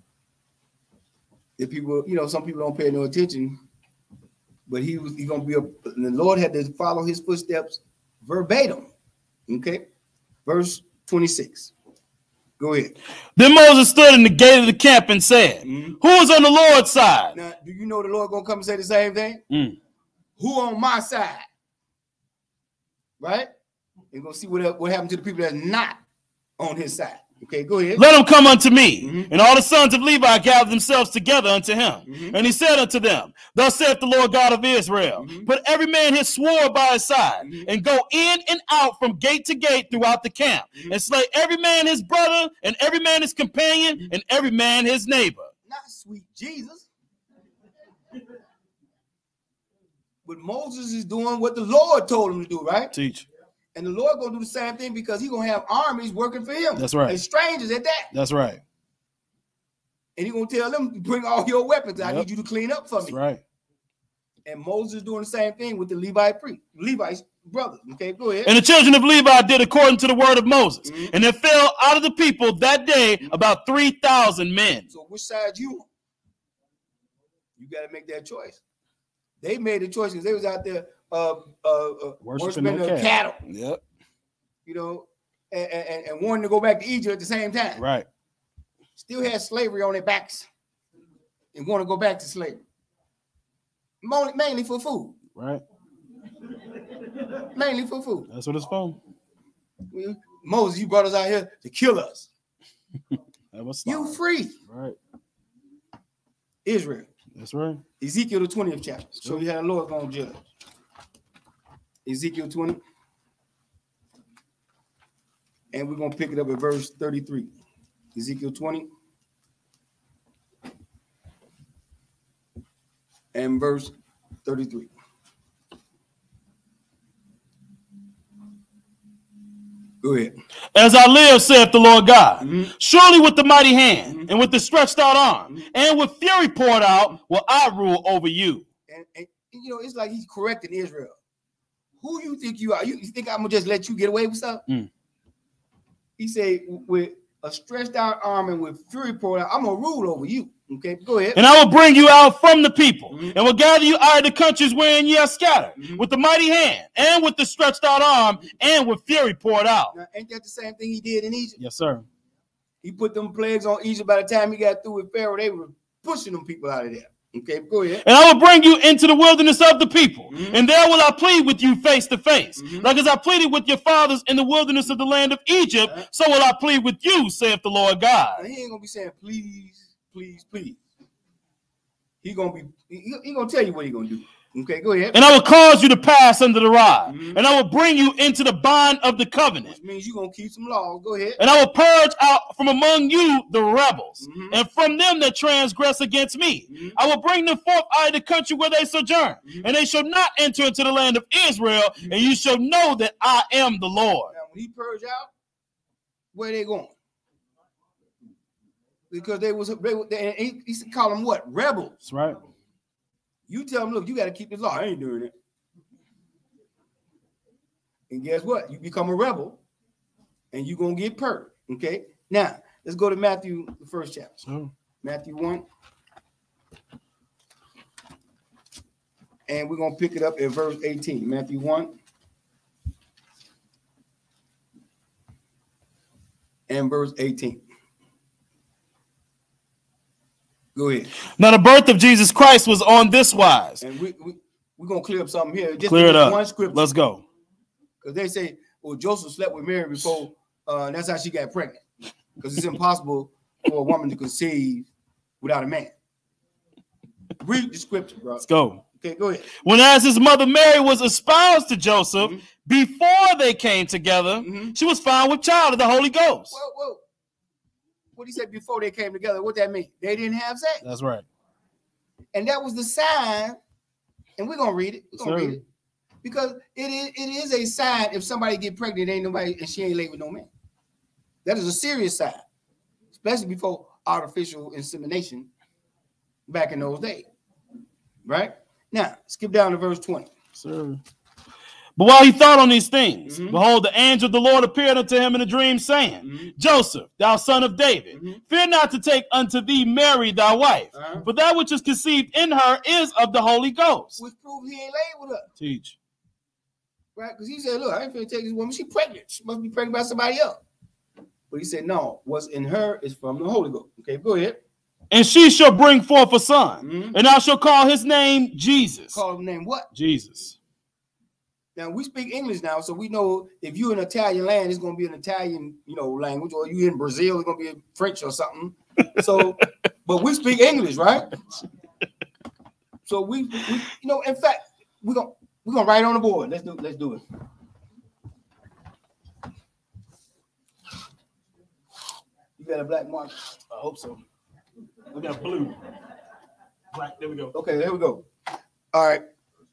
If people, you know, some people don't pay no attention, but he was he gonna be a the Lord had to follow his footsteps verbatim. Okay, verse twenty-six. Go ahead. Then Moses stood in the gate of the camp and said, mm-hmm. Who is on the Lord's side? Now, do you know the Lord gonna come and say the same thing? Mm. Who on my side? Right? You're gonna see what, what happened to the people that's not on his side. Okay, go ahead. Let them come unto me. Mm-hmm. And all the sons of Levi gathered themselves together unto him. Mm-hmm. And he said unto them, Thus saith the Lord God of Israel, mm-hmm. Put every man his sword by his side, mm-hmm. and go in and out from gate to gate throughout the camp, mm-hmm. and slay every man his brother, and every man his companion, mm-hmm. and every man his neighbor. Not sweet Jesus. But Moses is doing what the Lord told him to do, right? Teach. And the Lord gonna do the same thing because he's gonna have armies working for him. That's right. And strangers at that. That's right. And he's gonna tell them, bring all your weapons. I yep. need you to clean up for That's me. Right. And Moses is doing the same thing with the Levi priest, Levi's brothers. Okay, go ahead. And the children of Levi did according to the word of Moses. Mm-hmm. And there fell out of the people that day mm-hmm. about three thousand men. So which side you on? You got to make that choice. They made the choice because they was out there uh, uh, uh, worshiping their cattle. cattle. Yep. You know, and, and, and wanting to go back to Egypt at the same time. Right. Still had slavery on their backs and want to go back to slavery. Mainly for food. Right. Mainly for food. That's what it's for. Moses, you brought us out here to kill us. That was you free. Right. Israel. That's right. Ezekiel the twentieth chapter. Show you how the Lord gonna judge. Ezekiel twenty. And we're gonna pick it up at verse thirty-three. Ezekiel twenty. And verse thirty-three. Go ahead. As I live, saith the Lord God, mm-hmm. surely with the mighty hand mm-hmm. and with the stretched out arm mm-hmm. and with fury poured out will I rule over you. And, and you know, it's like he's correcting Israel. Who you think you are? You, you think I'm gonna just let you get away with stuff? Mm. He said, with a stretched out arm and with fury poured out, I'm gonna rule over you. Okay, go ahead. And I will bring you out from the people, mm-hmm. and will gather you out of the countries wherein ye are scattered, mm-hmm. with the mighty hand, and with the stretched out arm, and with fury poured out. Now, ain't that the same thing he did in Egypt? Yes, sir. He put them plagues on Egypt. By the time he got through with Pharaoh, they were pushing them people out of there. Okay, go ahead. And I will bring you into the wilderness of the people, mm-hmm. and there will I plead with you face to face. Mm-hmm. Like as I pleaded with your fathers in the wilderness of the land of Egypt, uh-huh. so will I plead with you, saith the Lord God. Now, he ain't gonna be saying please, please, please. He gonna be he, he gonna tell you what he gonna do. Okay, go ahead. And I will cause you to pass under the rod, mm-hmm. and I will bring you into the bond of the covenant. Which means you're going to keep some laws. Go ahead. And I will purge out from among you the rebels, mm-hmm. and from them that transgress against me. Mm-hmm. I will bring them forth out of the country where they sojourn, mm-hmm. and they shall not enter into the land of Israel, mm-hmm. and you shall know that I am the Lord. Now, when he purge out, where they going? Because they was they, they he, he call them what? Rebels. That's right. You tell them, look, you got to keep this law. I ain't doing it. And guess what? You become a rebel, and you're going to get purged. Okay? Now, let's go to Matthew, the first chapter. Sure. Matthew one. And we're going to pick it up at verse eighteen. Matthew one. And verse eighteen. Go ahead. Now the birth of Jesus Christ was on this wise. And we, we, we're going to clear up something here. Just clear it up. One scripture. Let's go. Because they say, well, Joseph slept with Mary before, uh, and that's how she got pregnant. Because it's impossible for a woman to conceive without a man. Read the scripture, bro. Let's go. Okay, go ahead. When as his mother Mary was espoused to Joseph, mm-hmm. before they came together, mm-hmm. she was found with child of the Holy Ghost. Whoa, whoa. What he said before they came together, what that mean? They didn't have sex. That's right. And that was the sign, and we're gonna read it. We're gonna Sure. read it. Because it is it is a sign if somebody get pregnant, ain't nobody and she ain't laid with no man. That is a serious sign, especially before artificial insemination back in those days. Right? Now, skip down to verse twenty. Sir. But while he thought on these things, mm-hmm. behold, the angel of the Lord appeared unto him in a dream, saying, mm-hmm. Joseph, thou son of David, mm-hmm. fear not to take unto thee Mary thy wife, uh-huh. for that which is conceived in her is of the Holy Ghost. Which proves he ain't laid with her. Teach. Right? Because he said, look, I ain't finna take this woman. She's pregnant. She must be pregnant by somebody else. But he said, no, what's in her is from the Holy Ghost. Okay, go ahead. And she shall bring forth a son, mm-hmm. and thou shalt call his name Jesus. Call his name what? Jesus. Now, we speak English now, so we know if you're in Italian land, it's going to be an Italian, you know, language, or you in Brazil, it's going to be French or something. So, but we speak English, right? So we, we you know, in fact, we're going we're gonna write on the board. Let's do let's do it. You got a black marker? I hope so. I got blue. Black, there we go. Okay, there we go. All right.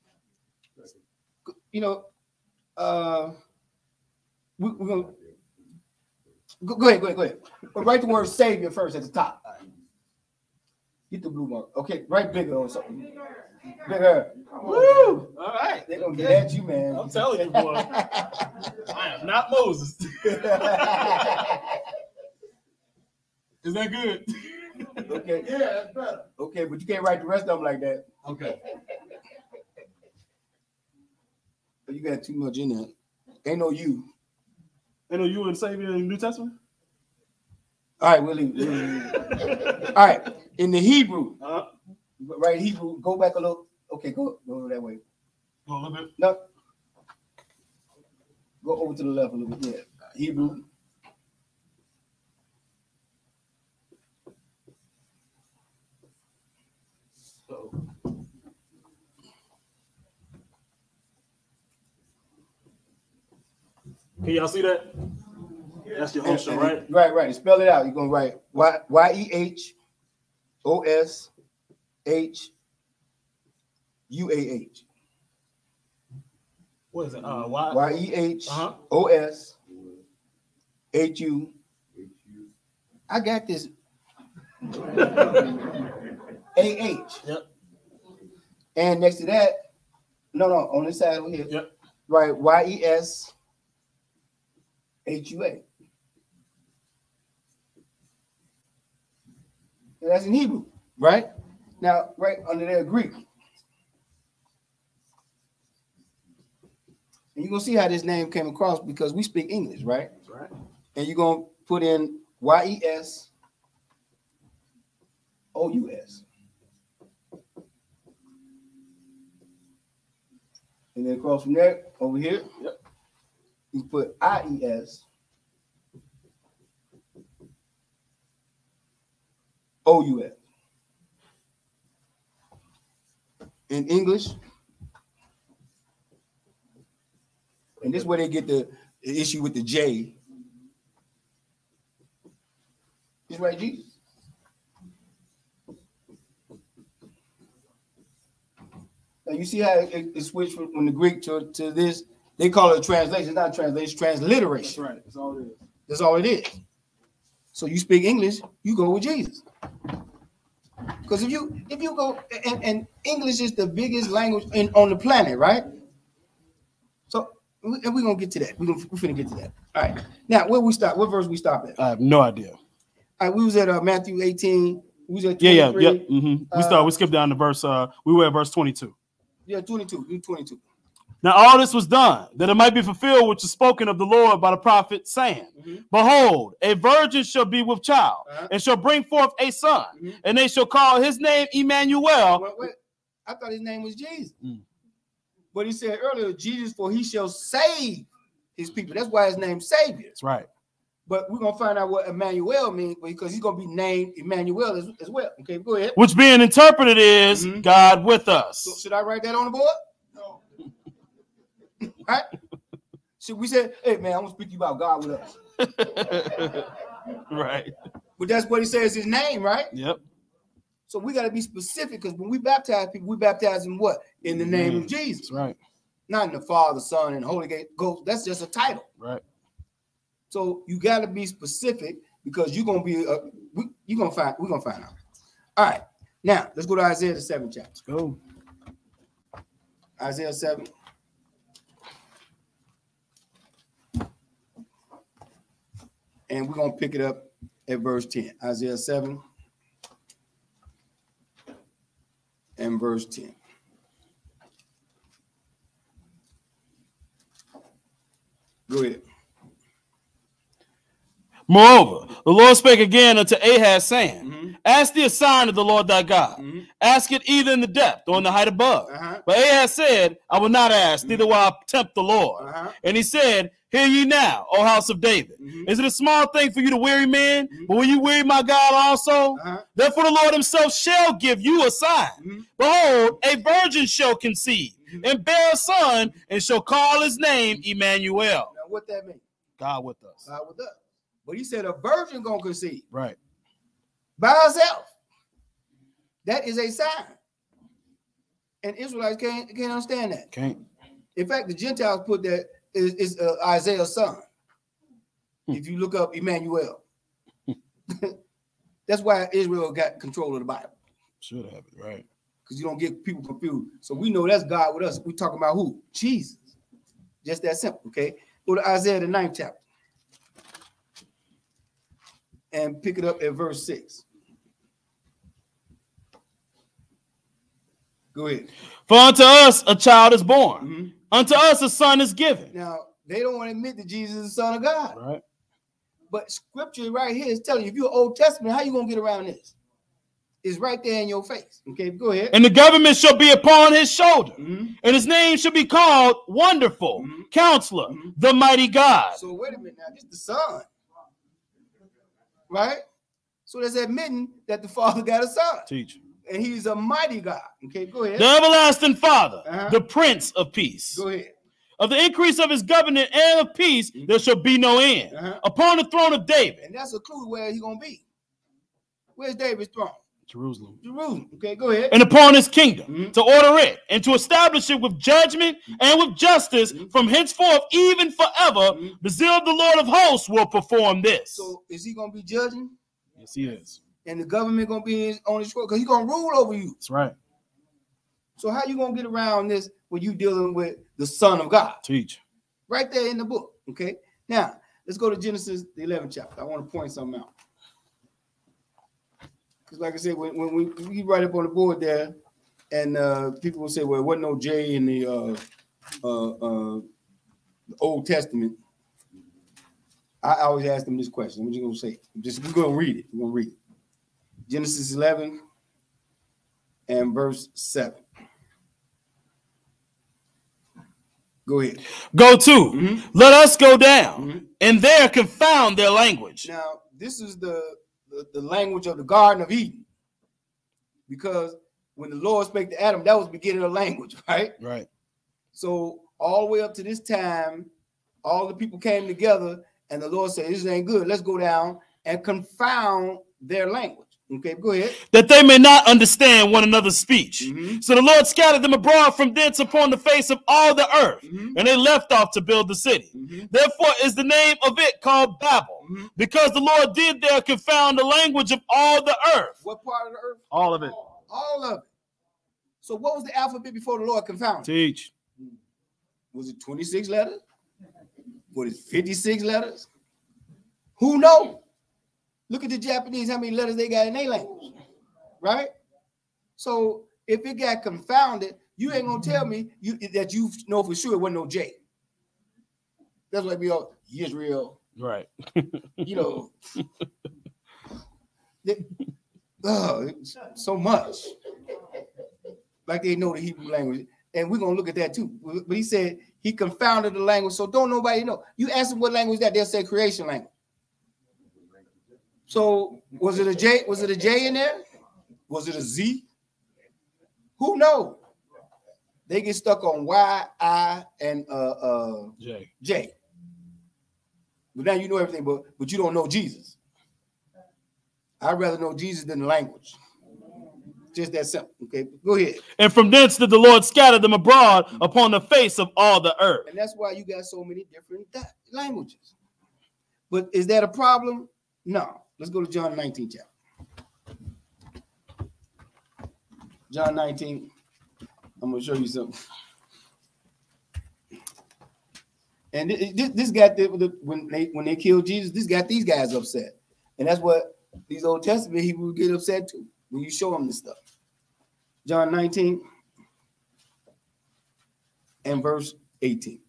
You know, uh, we, we're gonna go, go ahead, go ahead, go ahead. But write the word Savior first at the top. Get the blue mark. Okay, write bigger or something. Bigger. Woo! All right, they're gonna get at you, man. I'm telling you, boy. I am not Moses. Is that good? Okay. Yeah, that's better. Okay, but you can't write the rest of them like that. Okay. You got too much in there. Ain't no you. Ain't no you and Savior in the New Testament? All right, we'll leave it. All right. In the Hebrew, uh-huh. right? Hebrew, go back a little. Okay, go, go that way. Go a little bit. No. Go over to the left a little bit. Yeah. Hebrew. Uh-oh. Can y'all see that? That's your Osha, and, right? Right, right. Spell it out. You're going to write Y Y E H O S H U A H. What is it? Uh, y? Y E H O S H U. I got this. A H. Yep. And next to that, no, no, on this side over here. Yep. Right, Y E S H U A. That's in Hebrew, right? Now, right under there, Greek. And you're going to see how this name came across because we speak English, right? That's right. And you're going to put in Y E S O U S. And then across from there, over here, yep, you put I E S O U S. In English. And this is where they get the, the issue with the J. It's right, Jesus. Now you see how it, it switched from, from the Greek to, to this. They call it a translation. It's not a translation, it's transliteration. That's right. That's all it is. That's all it is. So you speak English, you go with Jesus. Because if you if you go and, and English is the biggest language in, on the planet, right? So and we're gonna get to that. We're gonna we're finna get to that. All right. Now where we stop? What verse we stop at? I have no idea. All right, we was at uh, Matthew eighteen. We was at yeah, yeah, yeah. Mm-hmm. We uh, start. We skipped down to verse. Uh, we were at verse twenty-two. Yeah, twenty-two. twenty-two. Now all this was done that it might be fulfilled, which is spoken of the Lord by the prophet, saying, mm-hmm. Behold, a virgin shall be with child, uh-huh. and shall bring forth a son, mm-hmm. and they shall call his name Emmanuel. Wait, wait. I thought his name was Jesus. Mm. But he said earlier, Jesus, for he shall save his people. That's why his name's Savior. That's right. But we're gonna find out what Emmanuel means because he's gonna be named Emmanuel as, as well. Okay, go ahead. Which being interpreted is mm-hmm. God with us. So should I write that on the board? No. Right? So we said, hey man, I'm gonna speak to you about God with us. Right. But that's what he says his name, right? Yep. So we gotta be specific because when we baptize people, we baptize in what? In the name mm-hmm. of Jesus. That's right. Not in the Father, Son, and Holy Ghost. That's just a title. Right. So you got to be specific because you're gonna be uh, we, you're gonna find we're gonna find out. All right, now let's go to Isaiah the seventh chapter. Let's go. Isaiah seven. And we're gonna pick it up at verse ten. Isaiah seven and verse ten. Go ahead. Moreover, the Lord spake again unto Ahaz, saying, mm-hmm. Ask thee a sign of the Lord thy God. Mm-hmm. Ask it either in the depth or in the height above. Uh-huh. But Ahaz said, I will not ask, mm-hmm. neither will I tempt the Lord. Uh-huh. And he said, Hear ye now, O house of David. Mm-hmm. Is it a small thing for you to weary men? Mm-hmm. But will you weary my God also? Uh-huh. Therefore the Lord himself shall give you a sign. Mm-hmm. Behold, a virgin shall conceive, mm-hmm. and bear a son, and shall call his name Emmanuel. Now what that mean? God with us. God with us. But he said a virgin gonna conceive. Right. By herself. That is a sign. And Israelites can't, can't understand that. Can't. In fact, the Gentiles put that is, is uh, Isaiah's son. Hmm. If you look up Emmanuel. That's why Israel got control of the Bible. Should have it, right. Because you don't get people confused. So we know that's God with us. We're talking about who? Jesus. Just that simple, okay? Go to Isaiah the ninth chapter. And pick it up at verse six. Go ahead. For unto us a child is born. Mm-hmm. Unto us a son is given. Now, they don't want to admit that Jesus is the Son of God. Right. But scripture right here is telling you, if you're Old Testament, how you going to get around this? It's right there in your face. Okay, go ahead. And the government shall be upon his shoulder. Mm-hmm. And his name shall be called Wonderful, mm-hmm. Counselor, mm-hmm. the Mighty God. So wait a minute now, this is the Son. Right? So that's admitting that the Father got a son. Teach. And he's a mighty God. Okay, go ahead. The everlasting Father, uh-huh. the Prince of Peace. Go ahead. Of the increase of his government and of peace, mm-hmm. there shall be no end. Uh-huh. Upon the throne of David. And that's a clue where he's going to be. Where's David's throne? Jerusalem. Jerusalem. Okay, go ahead. And upon his kingdom, mm-hmm. to order it and to establish it with judgment and with justice mm-hmm. from henceforth, even forever. Mm-hmm. The zeal of the Lord of hosts will perform this. So is he going to be judging? Yes, he is. And the government going to be on his throne because he's going to rule over you. That's right. So how you going to get around this when you dealing with the Son of God? Teach. Right there in the book. Okay. Now, let's go to Genesis, the eleventh chapter. I want to point something out. Because like I said, when, when we, we write up on the board there, and uh, people will say, well, there wasn't no J in the uh, uh, uh, Old Testament. I always ask them this question. What you gonna say? Just we're gonna read it. We're gonna read it. Genesis eleven and verse seven. Go ahead. Go to. Mm-hmm. Let us go down, Mm-hmm. and there confound their language. Now, this is the, the, the language of the Garden of Eden. Because when the Lord spake to Adam, that was the beginning of language, right? Right. So all the way up to this time, all the people came together, and the Lord said, this ain't good. Let's go down and confound their language. Okay, go ahead. That they may not understand one another's speech. Mm-hmm. So the Lord scattered them abroad from thence upon the face of all the earth, Mm-hmm. and they left off to build the city. Mm-hmm. Therefore is the name of it called Babel, Mm-hmm. because the Lord did there confound the language of all the earth. What part of the earth? All of it. All of it. So what was the alphabet before the Lord confounded? Teach. Was it twenty-six letters? Was it fifty-six letters? Who knows? Look at the Japanese, how many letters they got in their language, right? So if it got confounded, you ain't gonna tell me you that you know for sure it wasn't no J. That's why we all Israel, Right. you know. they, oh, so much. Like they know the Hebrew language. And we're gonna look at that too. But he said he confounded the language, so don't nobody know. You ask them what language that, they'll say creation language. So was it a J? Was it a J in there? Was it a Z? Who knows? They get stuck on Y, I, and uh, uh, J. J. But now you know everything, but but you don't know Jesus. I'd rather know Jesus than the language. Just that simple. Okay, go ahead. And from thence did the Lord scatter them abroad upon the face of all the earth. And that's why you got so many different languages. But is that a problem? No. Let's go to John nineteen chapter. John nineteen. I'm gonna show you something. And this, this got the, the when they when they killed Jesus, this got these guys upset. And that's what these Old Testament Hebrews get upset too when you show them this stuff. John nineteen and verse eighteen.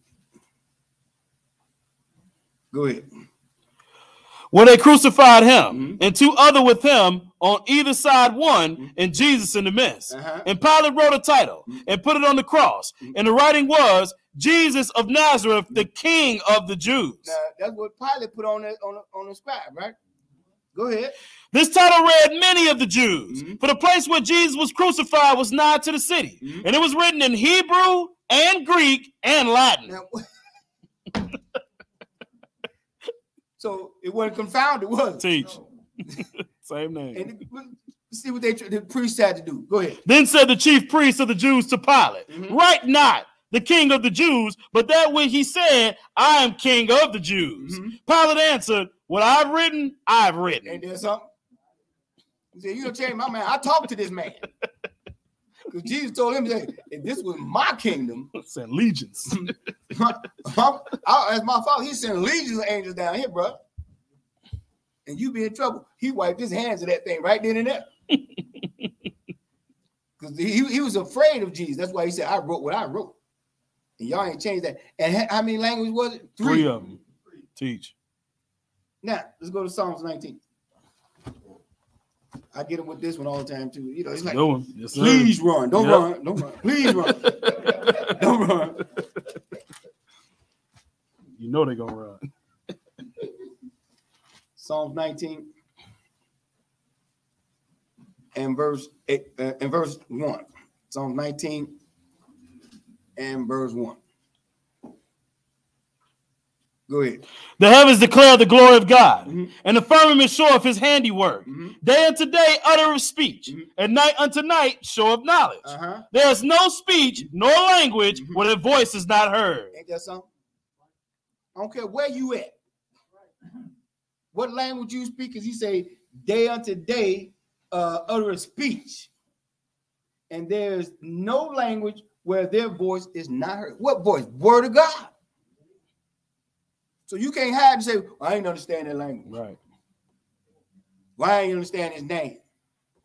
Go ahead. When they crucified him, Mm-hmm. and two other with him on either side, one, Mm-hmm. and Jesus in the midst. Uh-huh. And Pilate wrote a title Mm-hmm. and put it on the cross. Mm-hmm. And the writing was, Jesus of Nazareth, the King of the Jews. Now, that's what Pilate put on the, on the, on the scribe, right? Go ahead. This title read many of the Jews, Mm-hmm. for the place where Jesus was crucified was nigh to the city. Mm-hmm. And it was written in Hebrew and Greek and Latin. Now, so it wasn't confounded, was it? Teach. Same name. And it, see what they the priests had to do. Go ahead. Then said the chief priest of the Jews to Pilate, Mm-hmm. write not the King of the Jews, but that which he said, I am King of the Jews. Mm-hmm. Pilate answered, what I've written, I've written. Ain't there something? He said, you don't change my man. I talked to this man. Because Jesus told him, that if this was my kingdom, Sent legions. my, my, I, as my father, he sent legions of angels down here, bro. And you be in trouble. He wiped his hands of that thing right then and there. Because he, he was afraid of Jesus. That's why he said, I wrote what I wrote. And y'all ain't changed that. And how many languages was it? Three. Three of them. Teach. Now, let's go to Psalms nineteen. I get him with this one all the time, too. You know, it's like, Good one. Yes, sir. please run. Don't Yep. run. Don't run. Please run. Don't run. You know they're going to run. Psalms nineteen and verse eight, uh, and verse one. Psalms nineteen and verse one. Go ahead. The heavens declare the glory of God, Mm-hmm. and the firmament show of his handiwork. Mm-hmm. Day unto day utter of speech, Mhm. and night unto night show of knowledge. Uh-huh. There is no speech nor language Mhm. where their voice is not heard. Ain't that something? I don't care where you at. What language you speak, because he say day unto day uh, utter a speech. And there's no language where their voice is not heard. What voice? Word of God. So you can't hide and say, I ain't understand that language. Right. Why I ain't understand his name?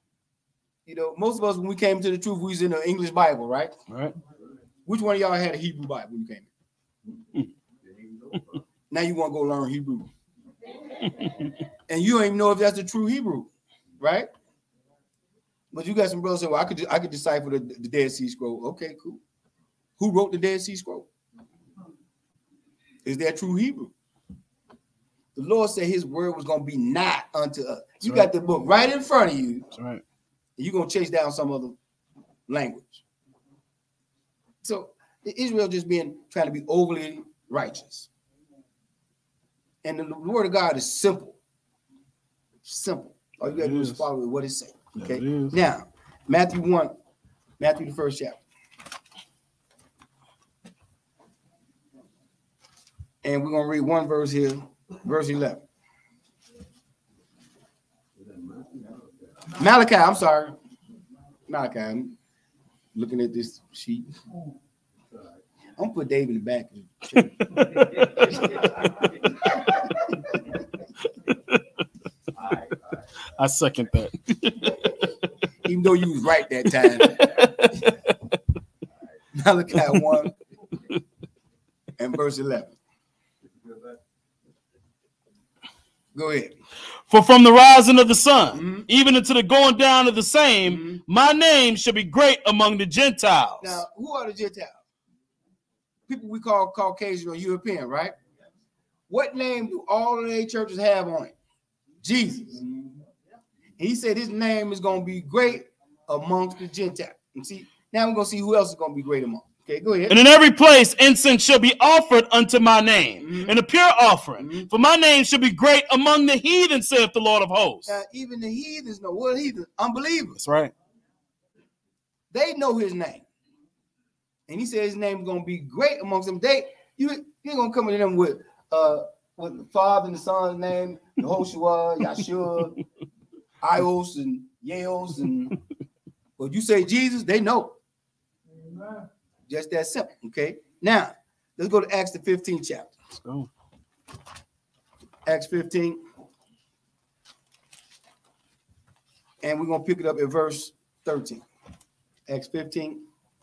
you know, most of us, when we came to the truth, we was in the English Bible, right? Right. Which one of y'all had a Hebrew Bible when you came in? Now you want to go learn Hebrew. And you don't even know if that's the true Hebrew, right? But you got some brothers say, well, I could I could decipher the, the Dead Sea Scroll. Okay, cool. Who wrote the Dead Sea Scroll? Is that true Hebrew? The Lord said his word was going to be nigh unto us. That's you right. Got the book right in front of you. That's right. And you're going to chase down some other language. So Israel just being trying to be overly righteous. And the, the word of God is simple. Simple. All you got to do is follow what it says. Okay. It now, Matthew one, Matthew the first chapter. And we're going to read one verse here, verse eleven. Malachi, I'm sorry. Malachi, I'm looking at this sheet. I'm going to put Dave in the back. I second that. Even though you was right that time. Malachi one and verse eleven. Go ahead. For from the rising of the sun, mm-hmm. even unto the going down of the same, mm-hmm. my name shall be great among the Gentiles. Now, who are the Gentiles? People we call Caucasian or European, right? What name do all of their churches have on it? Jesus. Mm-hmm. He said his name is going to be great amongst the Gentiles. And see, now we're going to see who else is going to be great among. Okay, go ahead. And in every place incense shall be offered unto my name, mm-hmm. and a pure offering. Mm-hmm. For my name shall be great among the heathen, saith the Lord of hosts. Uh, even the heathens know. What heathens? Unbelievers. That's right. They know his name. And he said his name is going to be great amongst them. They, you, you ain't going to come to them with, uh, with the Father and the Son's name, Yehoshua, Yahshua, Ios, and Yeos. And but you say Jesus, they know. Amen. Just that simple, okay? Now, let's go to Acts the fifteenth chapter. Let's go. Acts fifteen. And we're going to pick it up at verse thirteen. Acts fifteen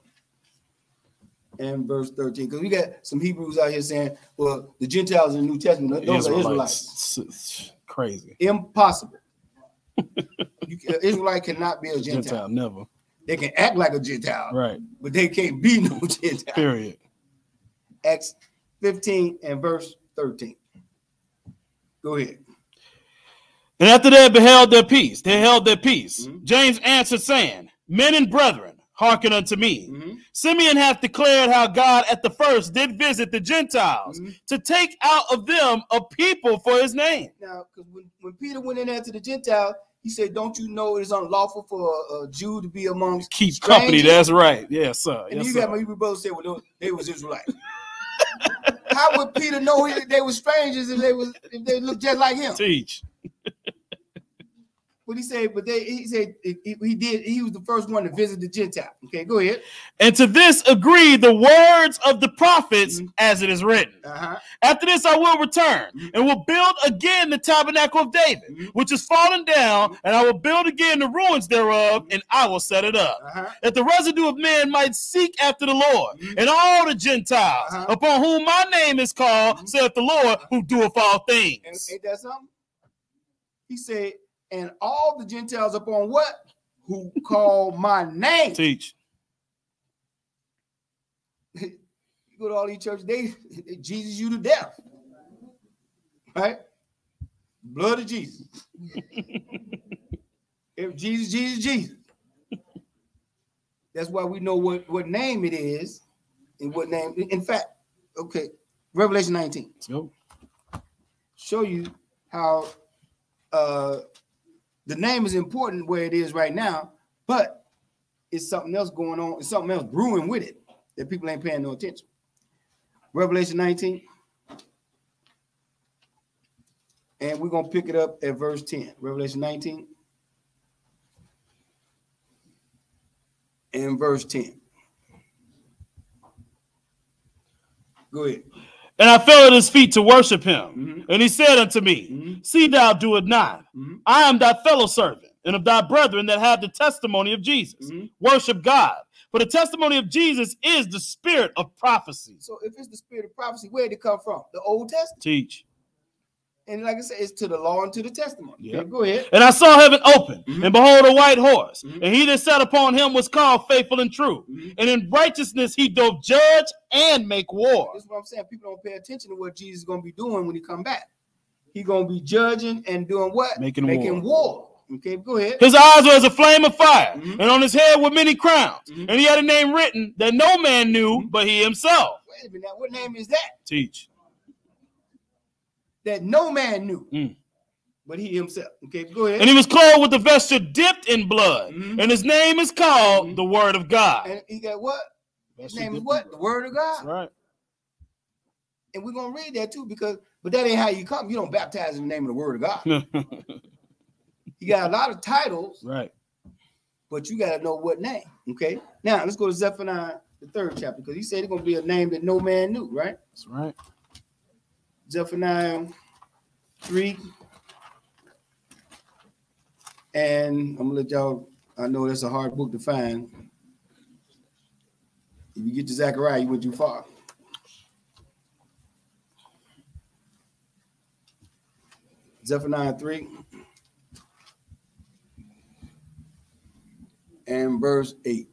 and verse thirteen. Because we got some Hebrews out here saying, well, the Gentiles in the New Testament, those Israelites. are Israelites. It's crazy. Impossible. you, Israelite cannot be a Gentile. Gentile, never. They can act like a Gentile, right? But they can't be no Gentile. Period. Acts fifteen and verse thirteen. Go ahead. And after they had beheld their peace, they held their peace. Mm-hmm. James answered, saying, Men and brethren, hearken unto me. Mm-hmm. Simeon hath declared how God at the first did visit the Gentiles mm-hmm. to take out of them a people for his name. Now, because when, when Peter went in there to the Gentiles, he said, don't you know it is unlawful for a, a Jew to be amongst Keep strangers? company, that's right. Yes, sir. And yes, you sir. got my Hebrew brothers say, well, they was Israelites. How would Peter know they were strangers if they was if they looked just like him? Teach. What he said, but they he said he, he did, he was the first one to visit the Gentile. Okay, go ahead. And to this agree the words of the prophets mm-hmm. as it is written. Uh-huh. After this I will return mm-hmm. and will build again the tabernacle of David, mm-hmm. which is fallen down, and I will build again the ruins thereof, mm-hmm. and I will set it up. Uh-huh. That the residue of men might seek after the Lord, mm-hmm. and all the Gentiles, uh-huh. upon whom my name is called, mm-hmm. saith the Lord, who doeth all things. And, ain't that something? He said, and all the Gentiles upon what? Who call my name. Teach. You go to all these churches, they, they Jesus you to death. Right? Blood of Jesus. If Jesus, Jesus, Jesus. That's why we know what, what name it is and what name. In fact, okay, Revelation nineteen. Let's go. Show you how uh the name is important where it is right now, but it's something else going on. It's something else brewing with it that people ain't paying no attention. Revelation nineteen. And we're going to pick it up at verse ten. Revelation nineteen and verse ten. Go ahead. And I fell at his feet to worship him. Mm-hmm. And he said unto me, mm-hmm. See thou do it not. Mm-hmm. I am thy fellow servant and of thy brethren that have the testimony of Jesus. Mm-hmm. Worship God. For the testimony of Jesus is the spirit of prophecy. So if it's the spirit of prophecy, where did it come from? The Old Testament. Teach. And like I said, it's to the law and to the testimony. Yep. Okay, go ahead. And I saw heaven open, mm-hmm. and behold, a white horse. Mm-hmm. And he that sat upon him was called Faithful and True. Mm-hmm. And in righteousness he doth judge and make war. That's what I'm saying. People don't pay attention to what Jesus is going to be doing when he come back. He's going to be judging and doing what? Making, Making war. war. Okay, go ahead. His eyes were as a flame of fire, mm-hmm. and on his head were many crowns. Mm-hmm. And he had a name written that no man knew mm-hmm. but he himself. Wait a minute. What name is that? Teach. That no man knew, mm. but he himself. Okay, go ahead. And he was clothed with a vesture dipped in blood, mm-hmm. and his name is called mm-hmm. the Word of God. And he got what? His name is what? The Word of God. That's right. And we're gonna read that too, because but that ain't how you come. You don't baptize in the name of the Word of God. You got a lot of titles, right? But you got to know what name. Okay. Now let's go to Zephaniah, the third chapter, because he said it's gonna be a name that no man knew. Right. That's right. Zephaniah three, and I'm gonna let y'all. I know that's a hard book to find. If you get to Zechariah, you went too far. Zephaniah three and verse eight.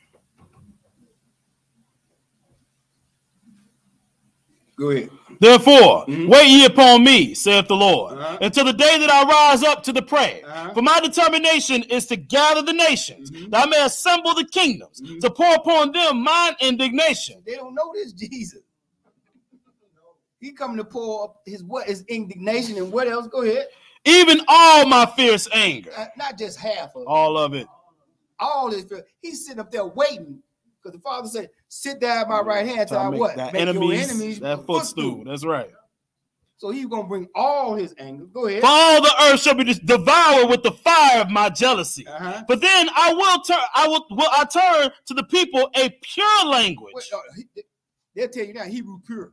Go ahead. Therefore, mm-hmm. wait ye upon me, saith the Lord, uh-huh. until the day that I rise up to the prayer. Uh-huh. For my determination is to gather the nations, mm-hmm. that I may assemble the kingdoms, mm-hmm. to pour upon them mine indignation. They don't know this Jesus. He coming to pour up his what? His indignation and what else? Go ahead. Even all my fierce anger. Uh, not just half of it. All of it. All his fear. He's sitting up there waiting. Because the Father said, sit down at my right hand till I what? Make enemies, your enemies that footstool. That's right. So he's going to bring all his anger. Go ahead. For all the earth shall be devoured with the fire of my jealousy. Uh-huh. But then I will turn, I will, will I turn to the people a pure language. Wait, no, he, they'll tell you now, Hebrew pure.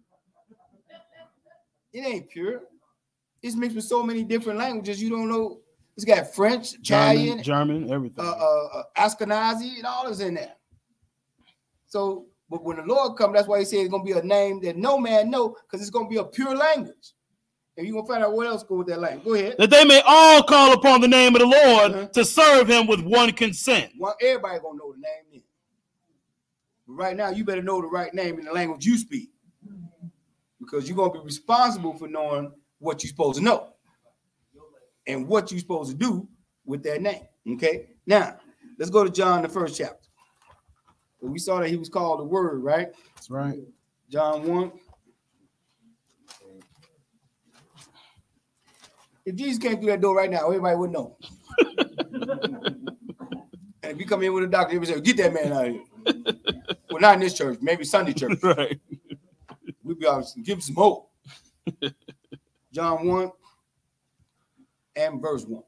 It ain't pure. It's mixed with so many different languages. You don't know. It's got French, Italian, German, German everything. Uh, uh, uh, Ashkenazi, and all is in there. So, but when the Lord comes, that's why he said it's going to be a name that no man know, because it's going to be a pure language. And you're going to find out what else go with that language. Go ahead. That they may all call upon the name of the Lord uh-huh. to serve him with one consent. Well, everybody going to know the name then. But right now, you better know the right name in the language you speak. Because you're going to be responsible for knowing what you're supposed to know. And what you're supposed to do with that name. Okay? Now, let's go to John, the first chapter. We saw that he was called the Word, right? That's right. John one. If Jesus came through that door right now, everybody would know. And if you come in with a doctor, everybody say, get that man out of here. Well, not in this church, maybe Sunday church. Right. We'd be out, give him some hope. John one and verse one.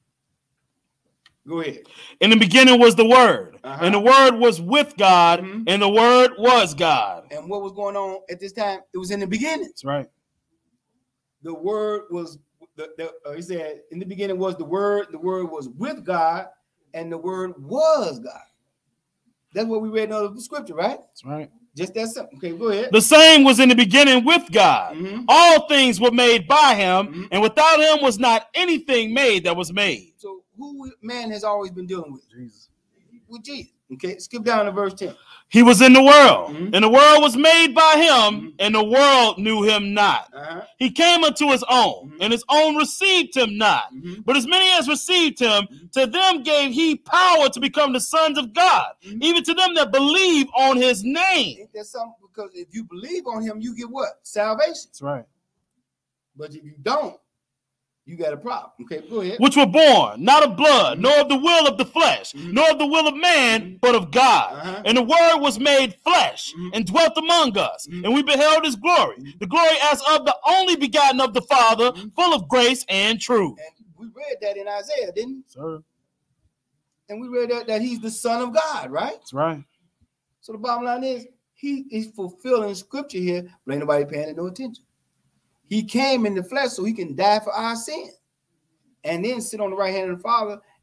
Go ahead. In the beginning was the Word, uh-huh. and the Word was with God, mm-hmm. and the Word was God. And what was going on at this time? It was in the beginning. That's right. The Word was, the, the, uh, he said, in the beginning was the Word, the Word was with God, and the Word was God. That's what we read in the scripture, right? That's right. Just that simple. Okay, go ahead. The same was in the beginning with God. Mm-hmm. All things were made by him, mm-hmm. and without him was not anything made that was made. So who man has always been dealing with? Jesus. With Jesus. Okay, skip down to verse ten. He was in the world, mm-hmm. and the world was made by him, mm-hmm. and the world knew him not. Uh-huh. He came unto his own, mm-hmm. and his own received him not. Mm-hmm. But as many as received him, mm-hmm. to them gave he power to become the sons of God, mm-hmm. even to them that believe on his name. Ain't that something? Because if you believe on him, you get what? Salvation. That's right. But if you don't, you got a problem. Okay, go ahead. Which were born, not of blood, mm-hmm. nor of the will of the flesh, mm-hmm. nor of the will of man, mm-hmm. but of God. Uh-huh. And the Word was made flesh, mm-hmm. and dwelt among us. Mm-hmm. And we beheld his glory, mm-hmm. the glory as of the only begotten of the Father, mm-hmm. full of grace and truth. And we read that in Isaiah, didn't we? Sir. And we read that, that he's the Son of God, right? That's right. So the bottom line is, he is fulfilling scripture here, but ain't nobody paying no attention. He came in the flesh so he can die for our sin and then sit on the right hand of the Father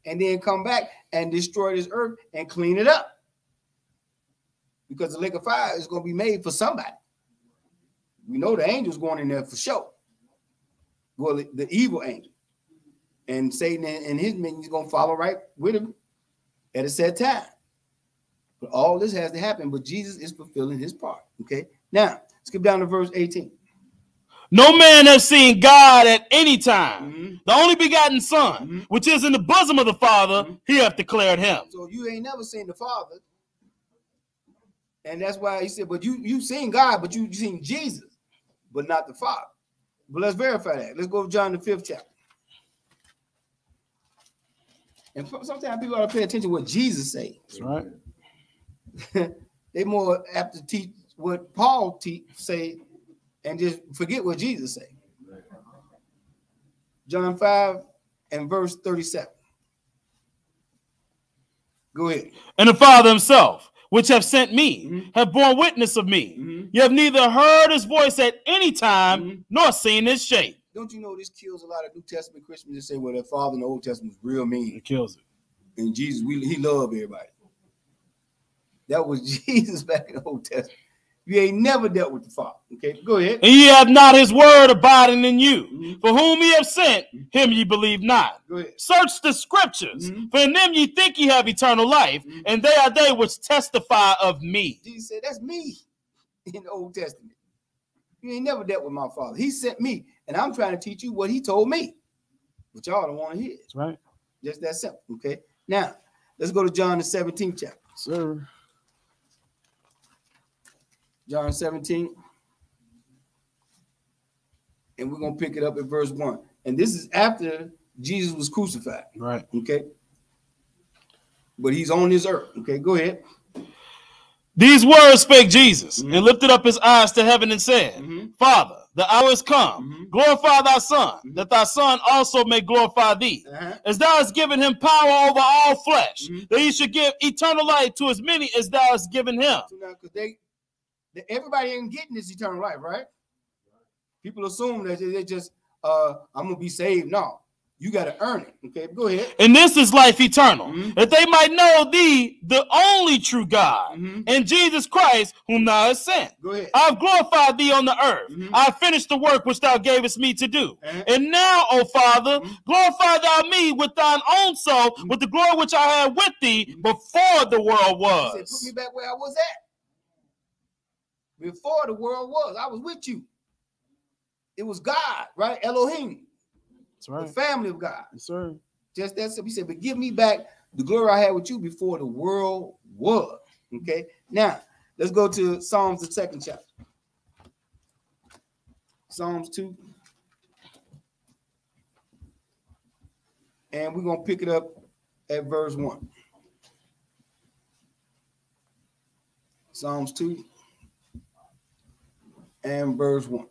and then come back and destroy this earth and clean it up. Because the lake of fire is going to be made for somebody. We know the angel's going in there for sure. Well, the, the evil angel. And Satan and, and his minions going to follow right with him at a set time. But all this has to happen, but Jesus is fulfilling his part. Okay. Now, skip down to verse eighteen. No man has seen God at any time. Mm-hmm. The only begotten Son, Mm-hmm. which is in the bosom of the Father, Mm-hmm. he hath declared him. So you ain't never seen the Father. And that's why he said, but you you seen God, but you seen Jesus, but not the Father. But let's verify that. Let's go to John the fifth chapter. And sometimes people ought to pay attention to what Jesus said. That's right. They more apt to teach what Paul teach say and just forget what Jesus said. John five and verse thirty-seven. Go ahead. And the Father himself, which have sent me, Mm-hmm. have borne witness of me. Mm-hmm. You have neither heard his voice at any time, Mm-hmm. nor seen his shape. Don't you know this kills a lot of New Testament Christians that say, well, their father in the Old Testament was real mean. It kills it. And Jesus, we, he loved everybody. That was Jesus back in the Old Testament. You ain't never dealt with the Father. Okay, go ahead. And ye have not his word abiding in you. Mm-hmm. For whom he have sent, him ye believe not. Go ahead. Search the scriptures, Mm-hmm. for in them ye think ye have eternal life, Mm-hmm. and they are they which testify of me. Jesus said, that's me in the Old Testament. You ain't never dealt with my Father. He sent me, and I'm trying to teach you what he told me. But y'all don't want to hear. That's right. Just that simple. Okay. Now, let's go to John the seventeenth chapter. Sir. John seventeen. And we're going to pick it up at verse one. And this is after Jesus was crucified. Right. Okay. But he's on this earth. Okay, go ahead. These words spake Jesus, Mm-hmm. and lifted up his eyes to heaven and said, Mm-hmm. Father, the hour is come. Mm-hmm. Glorify thy Son, Mm-hmm. that thy Son also may glorify thee. Uh-huh. As thou hast given him power over all flesh, Mm-hmm. that he should give eternal life to as many as thou hast given him. So now, because they, they, everybody ain't getting this eternal life, right? People assume that they just, uh, I'm going to be saved. No, you got to earn it. Okay, go ahead. And this is life eternal, Mm-hmm. that they might know thee, the only true God, Mm-hmm. and Jesus Christ, whom thou hast sent. Go ahead. I have glorified thee on the earth. Mhm. I have finished the work which thou gavest me to do. Uh-huh. And now, O Father, Mhm. glorify thou me with thine own soul, Mhm. with the glory which I had with thee Mhm. before the world He said, was. put me back where I was at. Before the world was, I was with you. It was God, right? Elohim, That's the family of God. Yes, sir. Just that simple. He said, but give me back the glory I had with you before the world was. Okay. Now, let's go to Psalms, the second chapter. Psalms two. And we're going to pick it up at verse one. Psalms two and verse one.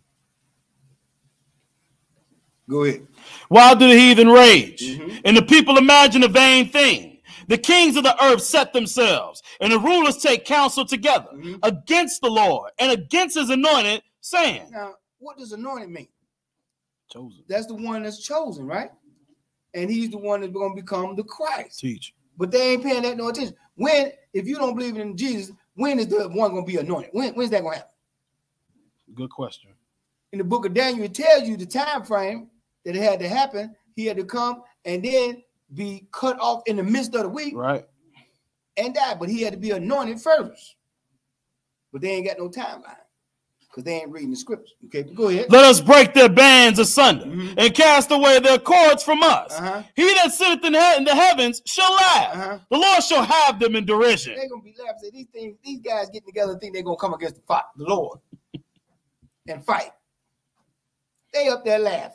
Go ahead. Why do the heathen rage? Mhm. And the people imagine a vain thing? The kings of the earth set themselves, and the rulers take counsel together Mhm. against the Lord and against his anointed, saying, Now, what does anointed mean? chosen. That's the one that's chosen, right? And he's the one that's going to become the Christ. Teach. But they ain't paying that no attention. When, if you don't believe in Jesus, when is the one going to be anointed? When, when's that going to happen? Good question. In the book of Daniel, it tells you the time frame that it had to happen. He had to come and then be cut off in the midst of the week Right. and die. But he had to be anointed first. But they ain't got no timeline because they ain't reading the scriptures. Okay, go ahead. Let us break their bands asunder Mhm. and cast away their cords from us. Uh-huh. He that sitteth in, he- in the heavens shall laugh. Uh-huh. The Lord shall have them in derision. They're gonna be laughing. Say, these things, these guys getting together and think they're gonna come against the, fight, the Lord and fight. They up there laughing.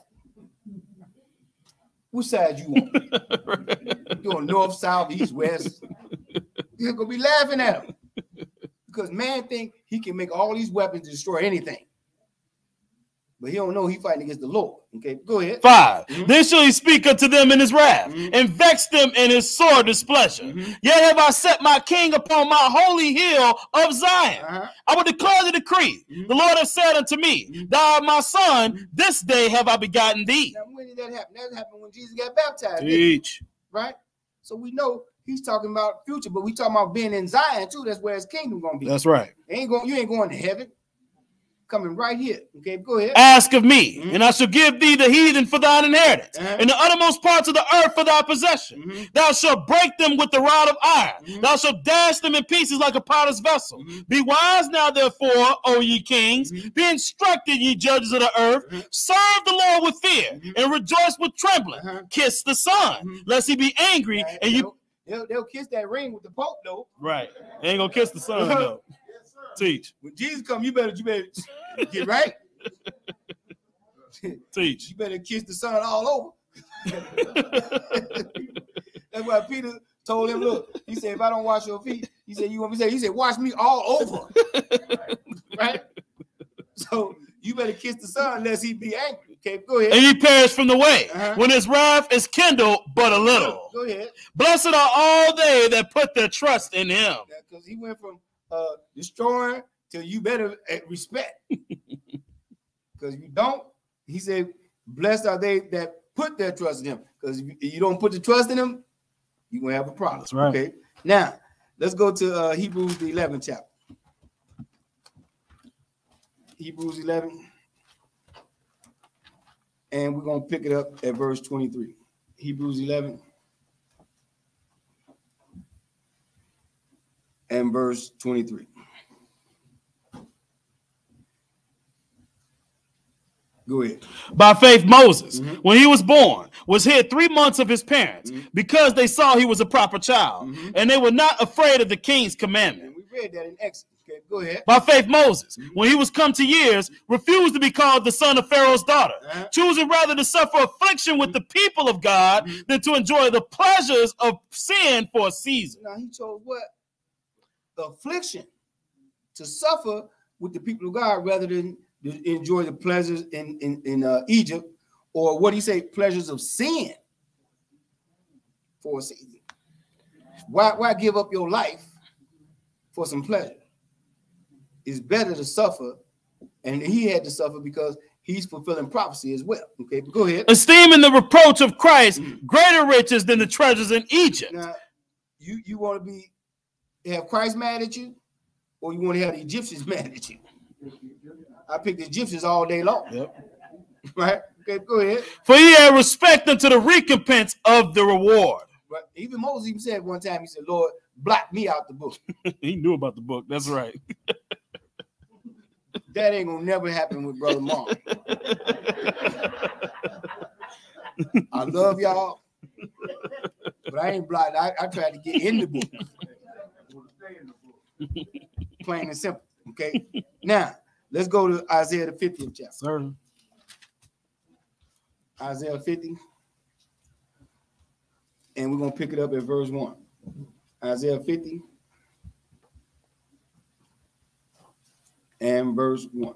Which side you on? You on north, south, east, west? They're gonna be laughing at him because man think he can make all these weapons to destroy anything, but he don't know he fighting against the Lord. Okay, go ahead. Five. Mhm. Then shall he speak unto them in his wrath, Mhm. and vex them in his sore displeasure. Mhm. Yet have I set my king upon my holy hill of Zion. Uh-huh. I will declare the decree. Mhm. The Lord hath said unto me, Mhm. Thou art my son, this day have I begotten thee. Now when did that happen? That happened when Jesus got baptized. didn't it? Teach. right? So we know he's talking about future, but we talking about being in Zion too. That's where his kingdom gonna be. That's right. Ain't going, you ain't going to heaven. Coming right here. Okay, go ahead. Ask of me, mm-hmm. and I shall give thee the heathen for thine inheritance, uh-huh. and the uttermost parts of the earth for thy possession. Mm-hmm. Thou shalt break them with the rod of iron. Mm-hmm. Thou shalt dash them in pieces like a potter's vessel. Mm-hmm. Be wise now, therefore, O ye kings. Mm-hmm. Be instructed, ye judges of the earth. Mm-hmm. Serve the Lord with fear, mm-hmm. and rejoice with trembling. Uh-huh. Kiss the Son, mm-hmm. lest he be angry, uh, and you... They'll, they'll kiss that ring with the Pope, though. Right. They ain't gonna kiss the Son, though. Teach. When Jesus come, you better, you better get right. Teach. You better kiss the Son all over. That's why Peter told him, look, he said, if I don't wash your feet, he said, you want me to say, he said, wash me all over. Right? So you better kiss the Son unless he be angry. Okay, go ahead. And he perished from the way, uh-huh. when his wrath is kindled but a little. Go ahead. Blessed are all they that put their trust in him. Because he went from uh, destroying to you better respect. Because if you don't, he said, blessed are they that put their trust in him. Because if you don't put the trust in him, you're going to have a problem. That's right. Okay. Now, let's go to uh, Hebrews, the eleventh chapter. Hebrews eleven. And we're going to pick it up at verse twenty-three. Hebrews eleven. And verse twenty-three. Go ahead. By faith, Moses, mm-hmm. when he was born, was hid three months of his parents mm-hmm. because they saw he was a proper child, mm-hmm. and they were not afraid of the king's commandment. And we read that in Exodus. Okay, go ahead. By faith, Moses, mm-hmm. when he was come to years, refused to be called the son of Pharaoh's daughter, uh-huh. choosing rather to suffer affliction with the people of God mm-hmm. than to enjoy the pleasures of sin for a season. Now he chose what? The affliction, to suffer with the people of God rather than to enjoy the pleasures in, in, in uh, Egypt, or what do you say, pleasures of sin for a season. Why, why give up your life for some pleasure? It's better to suffer, and he had to suffer because he's fulfilling prophecy as well. Okay, but go ahead. Esteeming the reproach of Christ mm-hmm. greater riches than the treasures in Egypt. Now, you, you want to be have Christ mad at you, or you want to have the Egyptians mad at you? I pick the Egyptians all day long. Yep. Right? Okay, go ahead. For he had respect unto the recompense of the reward. But even Moses even said one time, he said, Lord, blot me out the book. He knew about the book. That's right. That ain't gonna never happen with Brother Mark. I love y'all, but I ain't blotted. I, I tried to get in the book. Plain and simple. Okay. Now, let's go to Isaiah the fiftieth chapter. Sir. Isaiah fifty. And we're going to pick it up at verse one. Isaiah fifty. And verse one.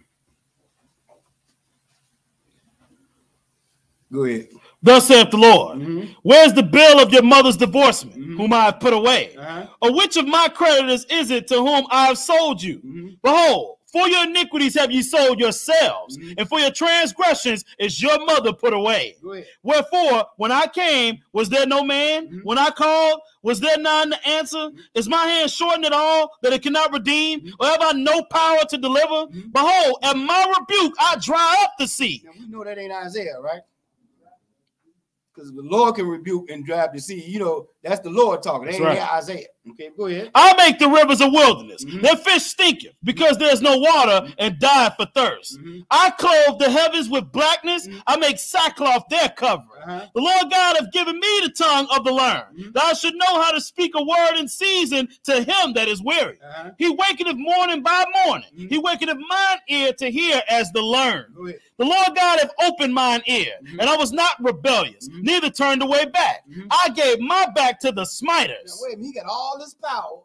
Go ahead. Thus saith the Lord, mm-hmm. Where's the bill of your mother's divorcement, mm-hmm. whom I have put away? Uh-huh. Or which of my creditors is it to whom I have sold you? Mm-hmm. Behold, for your iniquities have ye sold yourselves, mm-hmm. and for your transgressions is your mother put away. Wherefore, when I came, was there no man? Mm-hmm. When I called, was there none to answer? Mm-hmm. Is my hand shortened at all that it cannot redeem? Mm-hmm. Or have I no power to deliver? Mm-hmm. Behold, at my rebuke I dry up the sea. Now we know that ain't Isaiah, right? Because the Lord can rebuke and drive the sea. You know, that's the Lord talking. They ain't right. Isaiah. Okay, go ahead. I'll make the rivers a wilderness. Mm-hmm. Their fish stinketh, because there's no water, and die for thirst. Mm-hmm. I clothe the heavens with blackness. Mm-hmm. I make sackcloth their covering. Uh-huh. The Lord God hath given me the tongue of the learned. Mm-hmm. Thou should know how to speak a word in season to him that is weary. Uh-huh. He wakeneth morning by morning. Mm-hmm. He wakeneth mine ear to hear as the learned. The Lord God hath opened mine ear, mm-hmm. and I was not rebellious, mm-hmm. neither turned away back. Mm-hmm. I gave my back to the smiters. Now, wait a minute, he got all this power.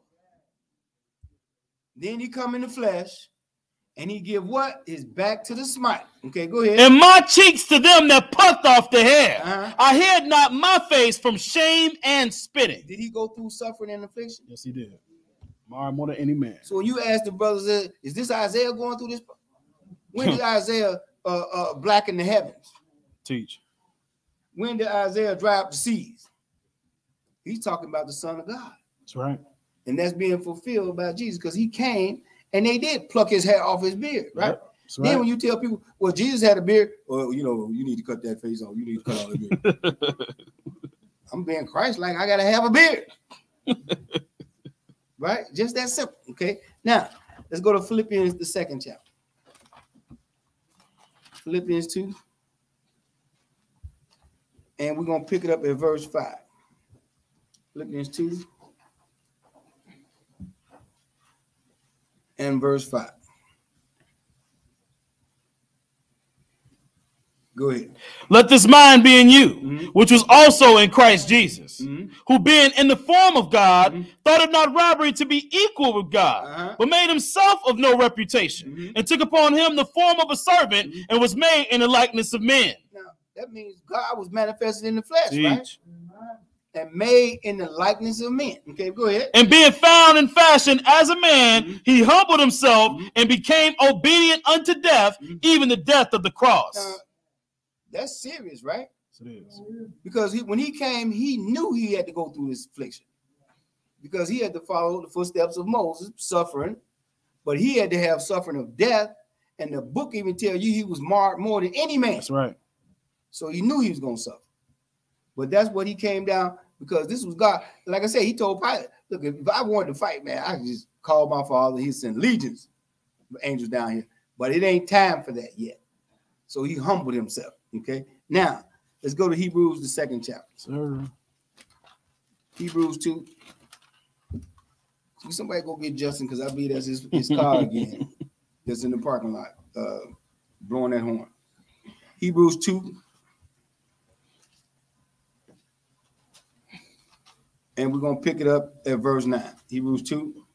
Then he come in the flesh, and he give what? His back to the smite. Okay, go ahead. And my cheeks to them that plucked off the hair. Uh-huh. I hid not my face from shame and spitting. Did he go through suffering and affliction? Yes, he did. More, more than any man. So when you ask the brothers, is this Isaiah going through this? When did Isaiah uh, uh, blacken the heavens? Teach. When did Isaiah dry up the seas? He's talking about the Son of God. That's right. And that's being fulfilled by Jesus because he came and they did pluck his hair off his beard, right? Yep, that's right. Then when you tell people, well, Jesus had a beard, well, you know, you need to cut that face off. You need to cut all the beard. I'm being Christ-like. I got to have a beard. Right? Just that simple, okay? Now, let's go to Philippians, the second chapter. Philippians two. And we're going to pick it up at verse five. Philippians two. And verse five. Go ahead. Let this mind be in you, mm-hmm. which was also in Christ Jesus, mm-hmm. who being in the form of God, mm-hmm. thought it not robbery to be equal with God, uh-huh. but made himself of no reputation, mm-hmm. and took upon him the form of a servant, mm-hmm. and was made in the likeness of men. Now, that means God was manifested in the flesh, Teach. right? And made in the likeness of men. Okay, go ahead. And being found in fashion as a man, mm-hmm. he humbled himself mm-hmm. and became obedient unto death, mm-hmm. even the death of the cross. Now, that's serious, right? Yes, it is. Because he, when he came, he knew he had to go through this affliction. Because he had to follow the footsteps of Moses, suffering. But he had to have suffering of death. And the book even tells you he was marred more than any man. That's right. So he knew he was going to suffer. But that's what he came down, because this was God. Like I said, he told Pilate, look, if I wanted to fight, man, I could just call my father. He'd send legions of angels down here. But it ain't time for that yet. So he humbled himself. Okay. Now, let's go to Hebrews, the second chapter. Sir. Hebrews two. Somebody go get Justin, because I believe that's his, his car again. That's in the parking lot, uh, blowing that horn. Hebrews two. And we're going to pick it up at verse nine. Hebrews two.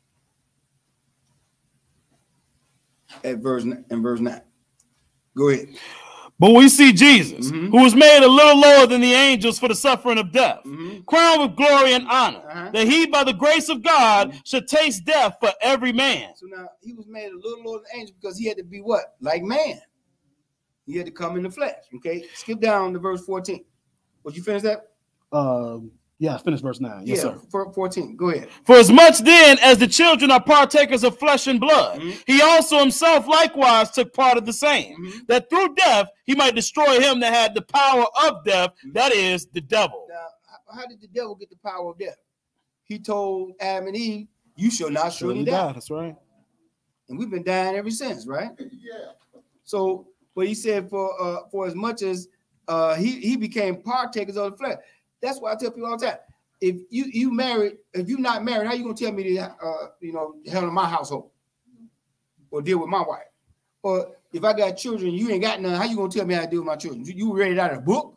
At verse and verse nine. Go ahead. But we see Jesus, mm-hmm. who was made a little lower than the angels for the suffering of death, mm-hmm. crowned with glory and honor, uh-huh. that he, by the grace of God, mm-hmm. should taste death for every man. So now he was made a little lower than the angels because he had to be what? Like man. He had to come in the flesh. Okay. Skip down to verse fourteen. Would you finish that? Uh, yeah, finish verse nine. Yes, yeah, sir. For fourteen. Go ahead. For as much then as the children are partakers of flesh and blood, mm-hmm. he also himself likewise took part of the same, mm-hmm. that through death he might destroy him that had the power of death, mm-hmm. that is, the devil. Now, how did the devil get the power of death? He told Adam and Eve, you shall not surely die. die. That's right. And we've been dying ever since, right? Yeah. So, but he said, for uh, for as much as uh, he, he became partakers of the flesh. That's why I tell people all the time, if you you married, if you're not married, how you gonna tell me to uh, you know, handle my household or deal with my wife? Or if I got children, you ain't got none, how you gonna tell me how to deal with my children? You, you read it out of a book?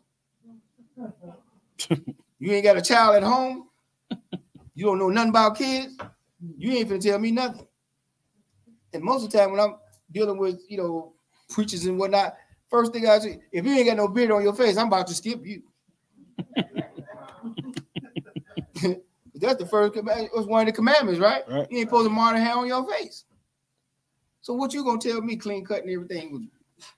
You ain't got a child at home? You don't know nothing about kids? You ain't finna tell me nothing. And most of the time when I'm dealing with, you know, preachers and whatnot, first thing I say, if you ain't got no beard on your face, I'm about to skip you. That's the first commandment. It was one of the commandments, right? right? You ain't supposed to mar the hair on your face. So what you gonna tell me, clean cut and everything?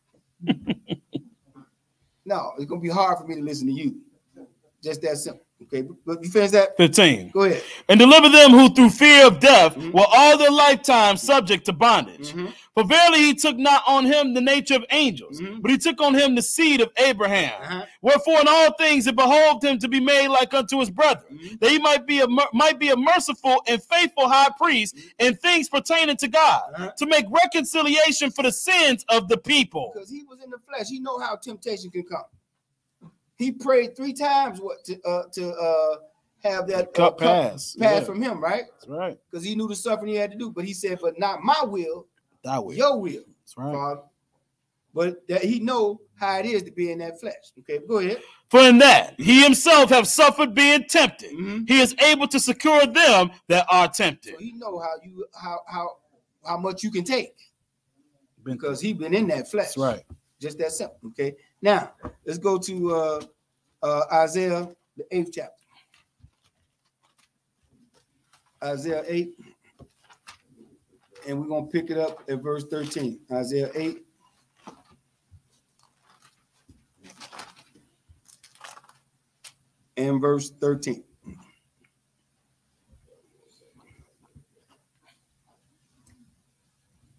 No, it's gonna be hard for me to listen to you. Just that simple. Okay, but you finish that? fifteen. Go ahead. And deliver them who through fear of death mm-hmm. were all their lifetime subject to bondage. Mm-hmm. For verily he took not on him the nature of angels, mm-hmm. but he took on him the seed of Abraham. Uh-huh. Wherefore in all things it behoved him to be made like unto his brethren, mm-hmm. that he might be a might be a merciful and faithful high priest mm-hmm. in things pertaining to God, uh-huh. to make reconciliation for the sins of the people. Because he was in the flesh, he know how temptation can come. He prayed three times what to uh, to uh, have that uh, cup cup pass, pass yeah. from him, right? That's right. Because he knew the suffering he had to do. But he said, "But not my will, thy will, your will." That's right. Father. But that he know how it is to be in that flesh. Okay, go ahead. For in that he himself have suffered being tempted, mm-hmm. he is able to secure them that are tempted. So he know how you how how how much you can take because he been in that flesh. That's right. Just that simple. Okay. Now let's go to uh, uh, Isaiah the eighth chapter. Isaiah eight, and we're gonna pick it up at verse thirteen. Isaiah eight. And verse thirteen.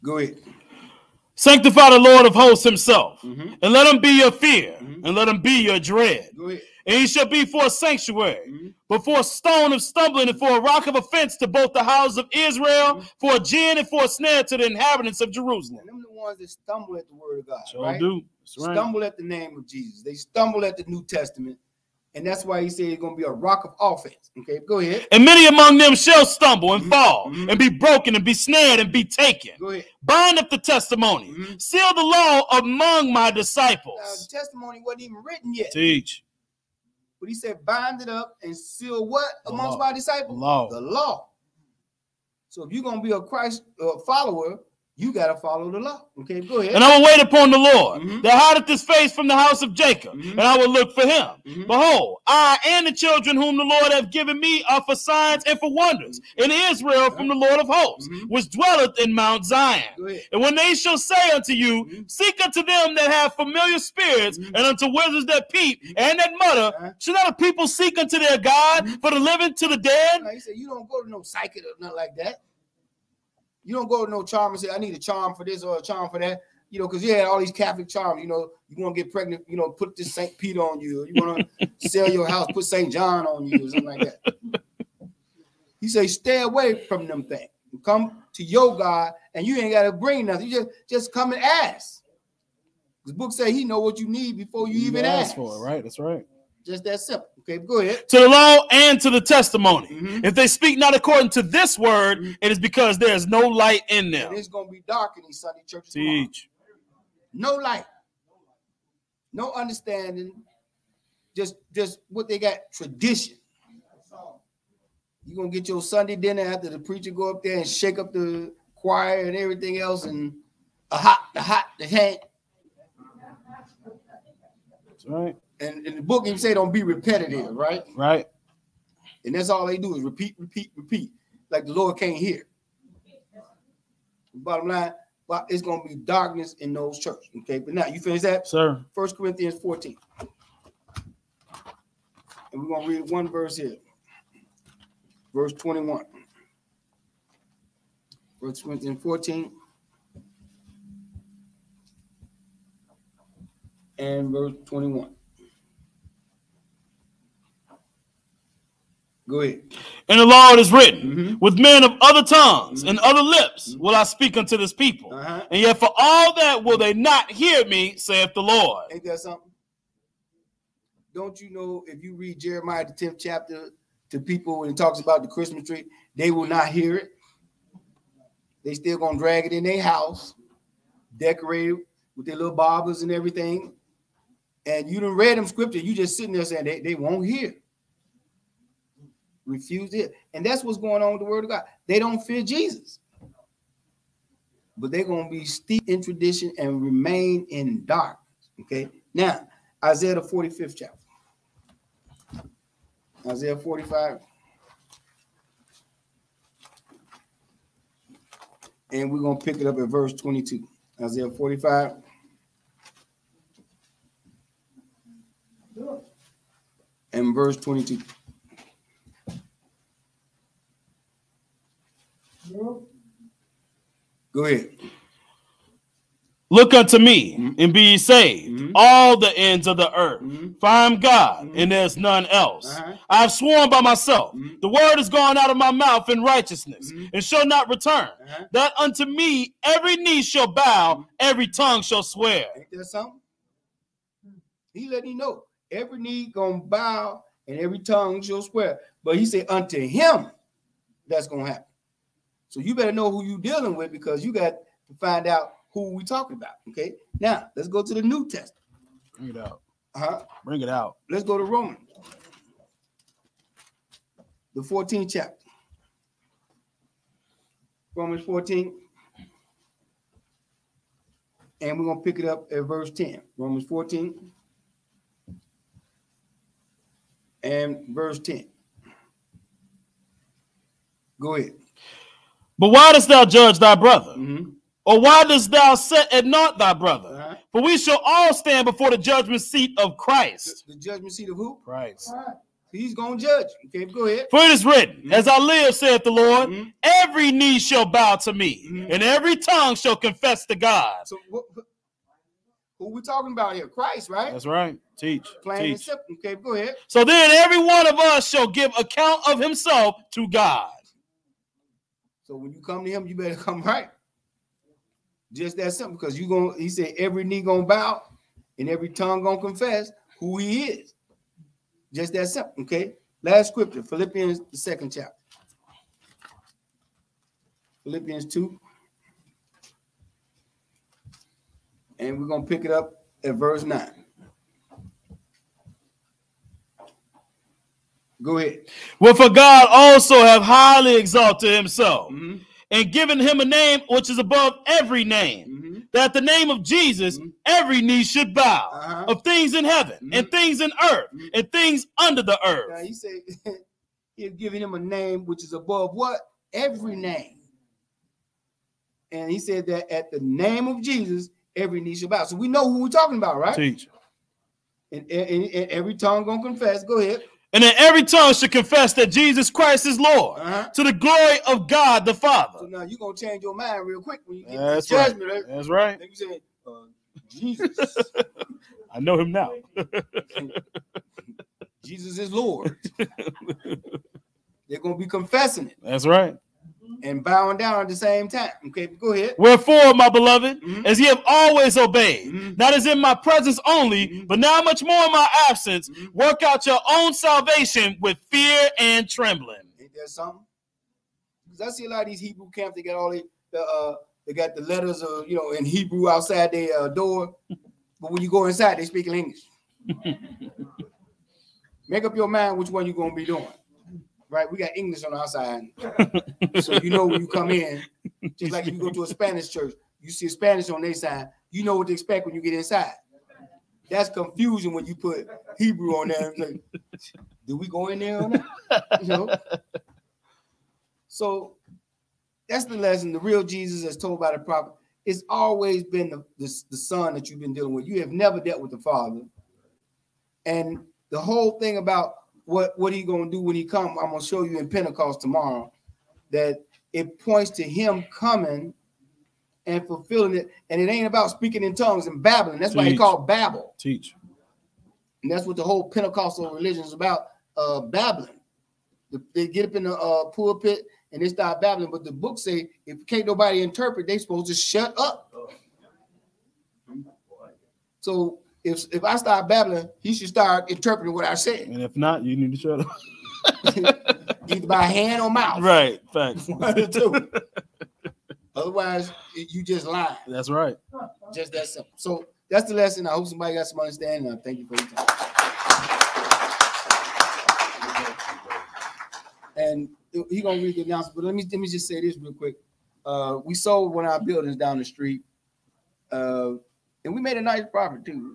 Go ahead. Sanctify the Lord of hosts himself, Mm-hmm. and let him be your fear, Mm-hmm. and let him be your dread. Go ahead. And he shall be for a sanctuary, Mm-hmm. but for a stone of stumbling, and for a rock of offense to both the houses of Israel, Mm-hmm. for a gin and for a snare to the inhabitants of Jerusalem. And them the ones that stumble at the word of God, Sure right? do. That's right. Stumble at the name of Jesus. They stumble at the New Testament. And that's why he said it's going to be a rock of offense. Okay, go ahead. And many among them shall stumble and Mm-hmm. fall, Mm-hmm. and be broken, and be snared, and be taken. Go ahead. Bind up the testimony. Mm-hmm. Seal the law among my Now, disciples. the testimony wasn't even written yet. Teach. But he said, bind it up and seal what The amongst law. my disciples? The law. The law. So if you're going to be a Christ uh, follower, you got to follow the law. Okay, go ahead. And I will wait upon the Lord, Mhm. that hideth his face from the house of Jacob, Mhm. and I will look for him. Mhm. Behold, I and the children whom the Lord hath given me are for signs and for wonders in Israel from the Lord of hosts, Mhm. which dwelleth in Mount Zion. Go ahead. And when they shall say unto you, Mhm. seek unto them that have familiar spirits, Mhm. and unto wizards that peep and that mutter, Uh-huh. should not a people seek unto their God Mhm. for the living to the dead? Now, he said, you don't go to no psychic or nothing like that. You don't go to no charm and say, I need a charm for this or a charm for that. You know, because you had all these Catholic charms. You know, you want to get pregnant, you know, put this Saint Peter on you. Or you want to sell your house, put Saint John on you or something like that. He say, stay away from them things. Come to your God, and you ain't got to bring nothing. You just, just come and ask. The book say he know what you need before you, even ask. for it, right? That's right. Just that simple. Okay, go ahead. To the law and to the testimony. Mhm. If they speak not according to this word, Mhm. it is because there is no light in And them. it's going to be dark in these Sunday churches tomorrow. Teach. No light, no understanding, just just what they got, tradition. You're gonna get your Sunday dinner after the preacher go up there and shake up the choir and everything else, and a hot, the hot, the hand. That's right. And, and the book even say don't be repetitive, right? Right. And that's all they do is repeat, repeat, repeat, like the Lord can't hear. Bottom line, but it's gonna be darkness in those churches. Okay, but now you finish that. Sir. First Corinthians fourteen. And we're going to read one verse here. Verse twenty-one. First Corinthians fourteen. And verse twenty-one. Go ahead. In the law it is written, Mhm. with men of other tongues Mhm. and other lips will I speak unto this people. Uh-huh. And yet for all that will they not hear me, saith the Lord. Ain't that something? Don't you know if you read Jeremiah, the tenth chapter, to people when it talks about the Christmas tree, they will not hear it. They still gonna drag it in their house, decorate it with their little barbers and everything. And you done read them scripture, you just sitting there saying they, they won't hear. Refuse it. And that's what's going on with the word of God. They don't fear Jesus. But they're gonna be steeped in tradition and remain in darkness. Okay. Now, Isaiah the forty-fifth chapter. Isaiah forty-five. And we're going to pick it up at verse twenty-two. Isaiah forty-five. And verse twenty-two. Go ahead. Look unto me Mhm. and be ye saved, Mhm. all the ends of the earth. Mhm. For I am God, Mhm. and there's none else. Uh-huh. I have sworn by myself, Mhm. the word is gone out of my mouth in righteousness, Mhm. and shall not return. Uh-huh. That unto me every knee shall bow, Mhm. every tongue shall swear. Ain't that something? He let you know every knee gonna bow and every tongue shall swear. But he said, unto him, that's gonna happen. So you better know who you dealing with, because you got to find out who we talking about. Okay. Now let's go to the New Testament. Bring it out. Uh-huh. Bring it out. Let's go to Romans, the fourteenth chapter. Romans fourteen. And we're gonna pick it up at verse ten. Romans fourteen. And verse ten. Go ahead. But why dost thou judge thy brother? Mm-hmm. Or why dost thou set at naught thy brother? Uh-huh. For we shall all stand before the judgment seat of Christ. The, the judgment seat of who? Christ. He's going to judge. Okay, go ahead. For it is written, mm-hmm. as I live, saith the Lord, mm-hmm. every knee shall bow to me, mm-hmm. and every tongue shall confess to God. So what, who we talking about here? Christ, right? That's right. Teach. Plain Teach. and simple. Okay, go ahead. So then every one of us shall give account of himself to God. So when you come to him, you better come right. Just that simple, because you gonna, he said every knee gonna bow and every tongue gonna confess who he is. Just that simple, okay? Last scripture, Philippians, the second chapter. Philippians two. And we're going to pick it up at verse nine. Go ahead. Well, for God also have highly exalted himself, mm-hmm. and given him a name which is above every name, mm-hmm. that the name of Jesus, mm-hmm. every knee should bow, uh-huh. of things in heaven, mm-hmm. and things in earth, mm-hmm. and things under the earth. Now he said he had given him a name which is above what? Every name. And he said that at the name of Jesus, every knee shall bow. So we know who we're talking about, right? Teach. And, and, and every tongue gonna confess. Go ahead. And then every tongue should confess that Jesus Christ is Lord, uh-huh. to the glory of God the Father. So now you're gonna change your mind real quick when you get That's the judgment. Right. That's right. You say, uh, Jesus. I know him now. Jesus is Lord. They're gonna be confessing it. That's right. And bowing down at the same time. Okay, go ahead. Wherefore, my beloved, mm-hmm. as ye have always obeyed, mm-hmm. not as in my presence only, mm-hmm. but now much more in my absence, mm-hmm. work out your own salvation with fear and trembling. Ain't that something? Because I see a lot of these Hebrew camps, they got all the, the uh, they got the letters, uh, you know, in Hebrew outside their uh, door, but when you go inside, they speak in English. Make up your mind which one you're gonna be doing. Right, we got English on our side, so you know when you come in, just like if you go to a Spanish church, you see Spanish on their side, you know what to expect when you get inside. That's confusion when you put Hebrew on there. Like, do we go in there or not? You know. So that's the lesson. The real Jesus, as told by the prophet, it's always been the, the, the Son that you've been dealing with. You have never dealt with the Father, and the whole thing about What what he gonna do when he come? I'm gonna show you in Pentecost tomorrow that it points to him coming and fulfilling it, and it ain't about speaking in tongues and babbling. That's why he called Babel. Teach, and that's what the whole Pentecostal religion is about. Uh, babbling. They get up in the uh, pulpit and they start babbling, but the book say if can't nobody interpret, they supposed to shut up. So. If if I start babbling, he should start interpreting what I said. And if not, you need to shut up. Either by hand or mouth. Right. Thanks. One of the two. Otherwise, you just lying. That's right. Just that simple. So that's the lesson. I hope somebody got some understanding. I thank you for your time. And he gonna read the announcement, but let me let me just say this real quick. Uh, we sold one of our buildings down the street. Uh, And we made a nice profit too.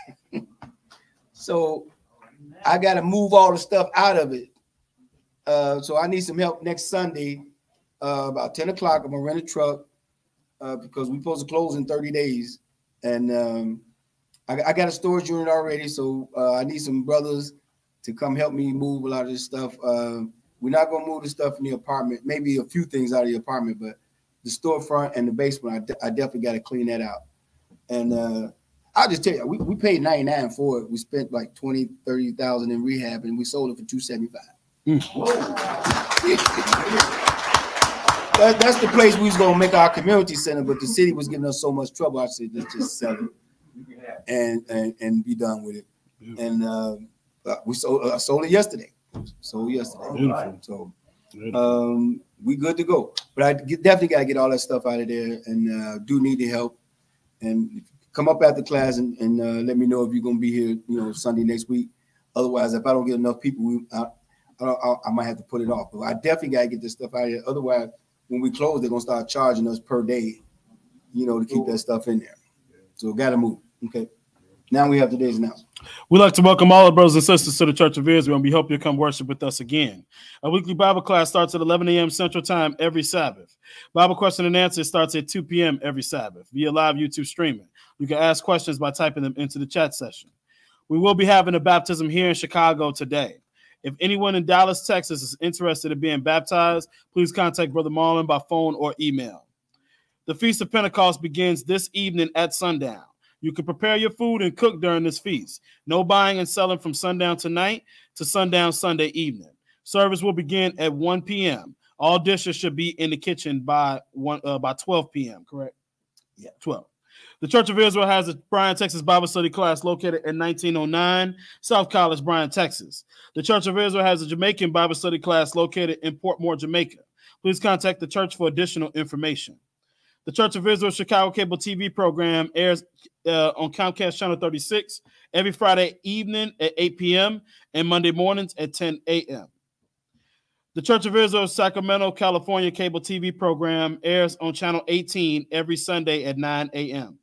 So I got to move all the stuff out of it. Uh, so I need some help next Sunday, uh, about ten o'clock. I'm going to rent a truck uh, because we're supposed to close in thirty days. And um, I, I got a storage unit already. So uh, I need some brothers to come help me move a lot of this stuff. Uh, we're not going to move the stuff in the apartment, maybe a few things out of the apartment, but the storefront and the basement, I, de- I definitely got to clean that out. And uh, I'll just tell you, we, we paid ninety-nine for it. We spent like twenty, thirty thousand in rehab, and we sold it for two seventy-five. Mm. that, that's the place we was gonna make our community center, but the city was giving us so much trouble. I said, let's just sell it and and, and be done with it. And uh, we sold uh, sold it yesterday. Sold yesterday. Beautiful. So um, we good to go. But I definitely got to get all that stuff out of there, and uh, do need the help. And come up after class and, and uh, let me know if you're gonna be here, you know, Sunday next week. Otherwise, if I don't get enough people, we, I, I, I might have to put it off. But I definitely gotta get this stuff out of here. Otherwise, when we close, they're gonna start charging us per day, you know, to keep that stuff in there. So gotta move. Okay. Now we have today's announcement. We'd like to welcome all our brothers and sisters to the Church of Israel, and we hope you'll come worship with us again. Our weekly Bible class starts at eleven a.m. Central Time every Sabbath. Bible question and answer starts at two p.m. every Sabbath via live YouTube streaming. You can ask questions by typing them into the chat session. We will be having a baptism here in Chicago today. If anyone in Dallas, Texas is interested in being baptized, please contact Brother Marlon by phone or email. The Feast of Pentecost begins this evening at sundown. You can prepare your food and cook during this feast. No buying and selling from sundown tonight to sundown Sunday evening. Service will begin at one p.m. All dishes should be in the kitchen by one uh, by twelve p.m. Correct? Yeah, twelve. The Church of Israel has a Bryan, Texas Bible study class located at nineteen oh nine South College, Bryan, Texas. The Church of Israel has a Jamaican Bible study class located in Portmore, Jamaica. Please contact the church for additional information. The Church of Israel Chicago Cable T V program airs uh, on Comcast Channel thirty-six every Friday evening at eight p.m. and Monday mornings at ten a.m. The Church of Israel Sacramento, California Cable T V program airs on Channel eighteen every Sunday at nine a.m.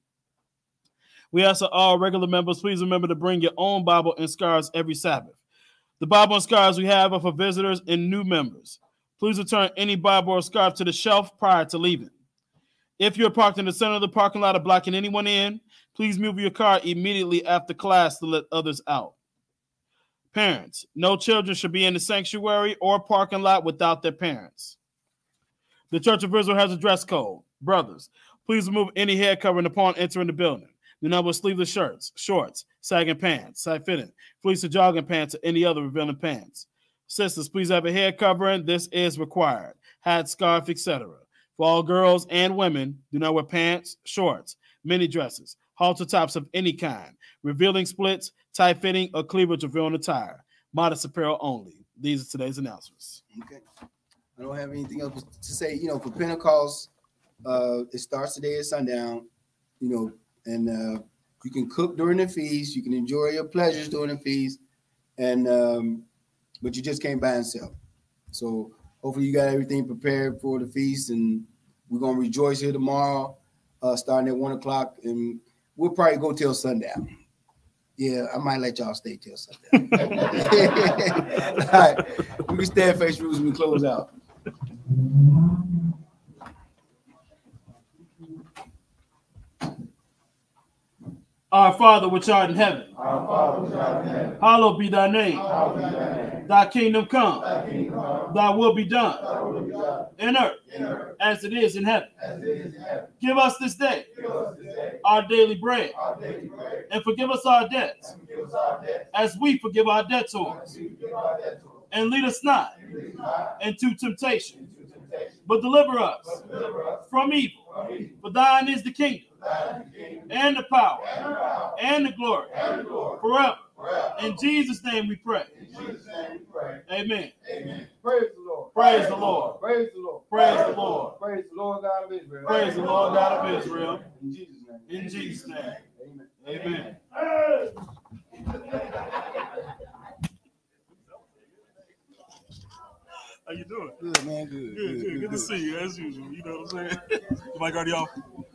We ask all regular members, please remember to bring your own Bible and scarves every Sabbath. The Bible and scarves we have are for visitors and new members. Please return any Bible or scarf to the shelf prior to leaving. If you're parked in the center of the parking lot or blocking anyone in, please move your car immediately after class to let others out. Parents, no children should be in the sanctuary or parking lot without their parents. The Church of Israel has a dress code. Brothers, please remove any head covering upon entering the building. Do not wear sleeveless shirts, shorts, sagging pants, tight-fitting, fleece or jogging pants, or any other revealing pants. Sisters, please have a head covering. This is required. Hat, scarf, et cetera. For all girls and women, do not wear pants, shorts, mini dresses, halter tops of any kind, revealing splits, tight-fitting, or cleavage revealing attire. Modest apparel only. These are today's announcements. Okay. I don't have anything else to say. You know, for Pentecost, uh, it starts today at sundown, you know, and uh, you can cook during the feast. You can enjoy your pleasures during the feast, and um, but you just can't buy and sell. So hopefully you got everything prepared for the feast, and we're going to rejoice here tomorrow, uh, starting at one o'clock, and we'll probably go till sundown. Yeah, I might let y'all stay till sundown. All right, we can stand face rules when we close out. Our Father which art in heaven, Our Father which art in heaven, hallowed be thy name. hallowed be thy name. Thy kingdom come, Thy kingdom come, thy will be done thy will be done, in earth in earth as it is in heaven. as it is in heaven. Give us this day Give us this day our daily bread, our daily bread, and forgive us our debts and forgive us our debts, as we forgive our as debtors. we forgive our debtors. And lead us not And lead us not into temptation, into temptation, but deliver us but deliver us from evil. from evil. For thine is the kingdom, For thine is the kingdom, and the power, and the power, and the glory, and the glory, forever. forever. In Jesus' name we pray. In Jesus' name we pray. Amen. Amen. Praise the Lord. Praise the Lord. Praise the Lord. Praise the Lord. Praise the Lord God of Israel. Praise the Lord God of Israel. In Jesus' name. In Jesus' name. Amen. Amen. How you doing? Good, man. Good. Good, good. Good to see you as usual. You know what I'm saying? Your mic already off?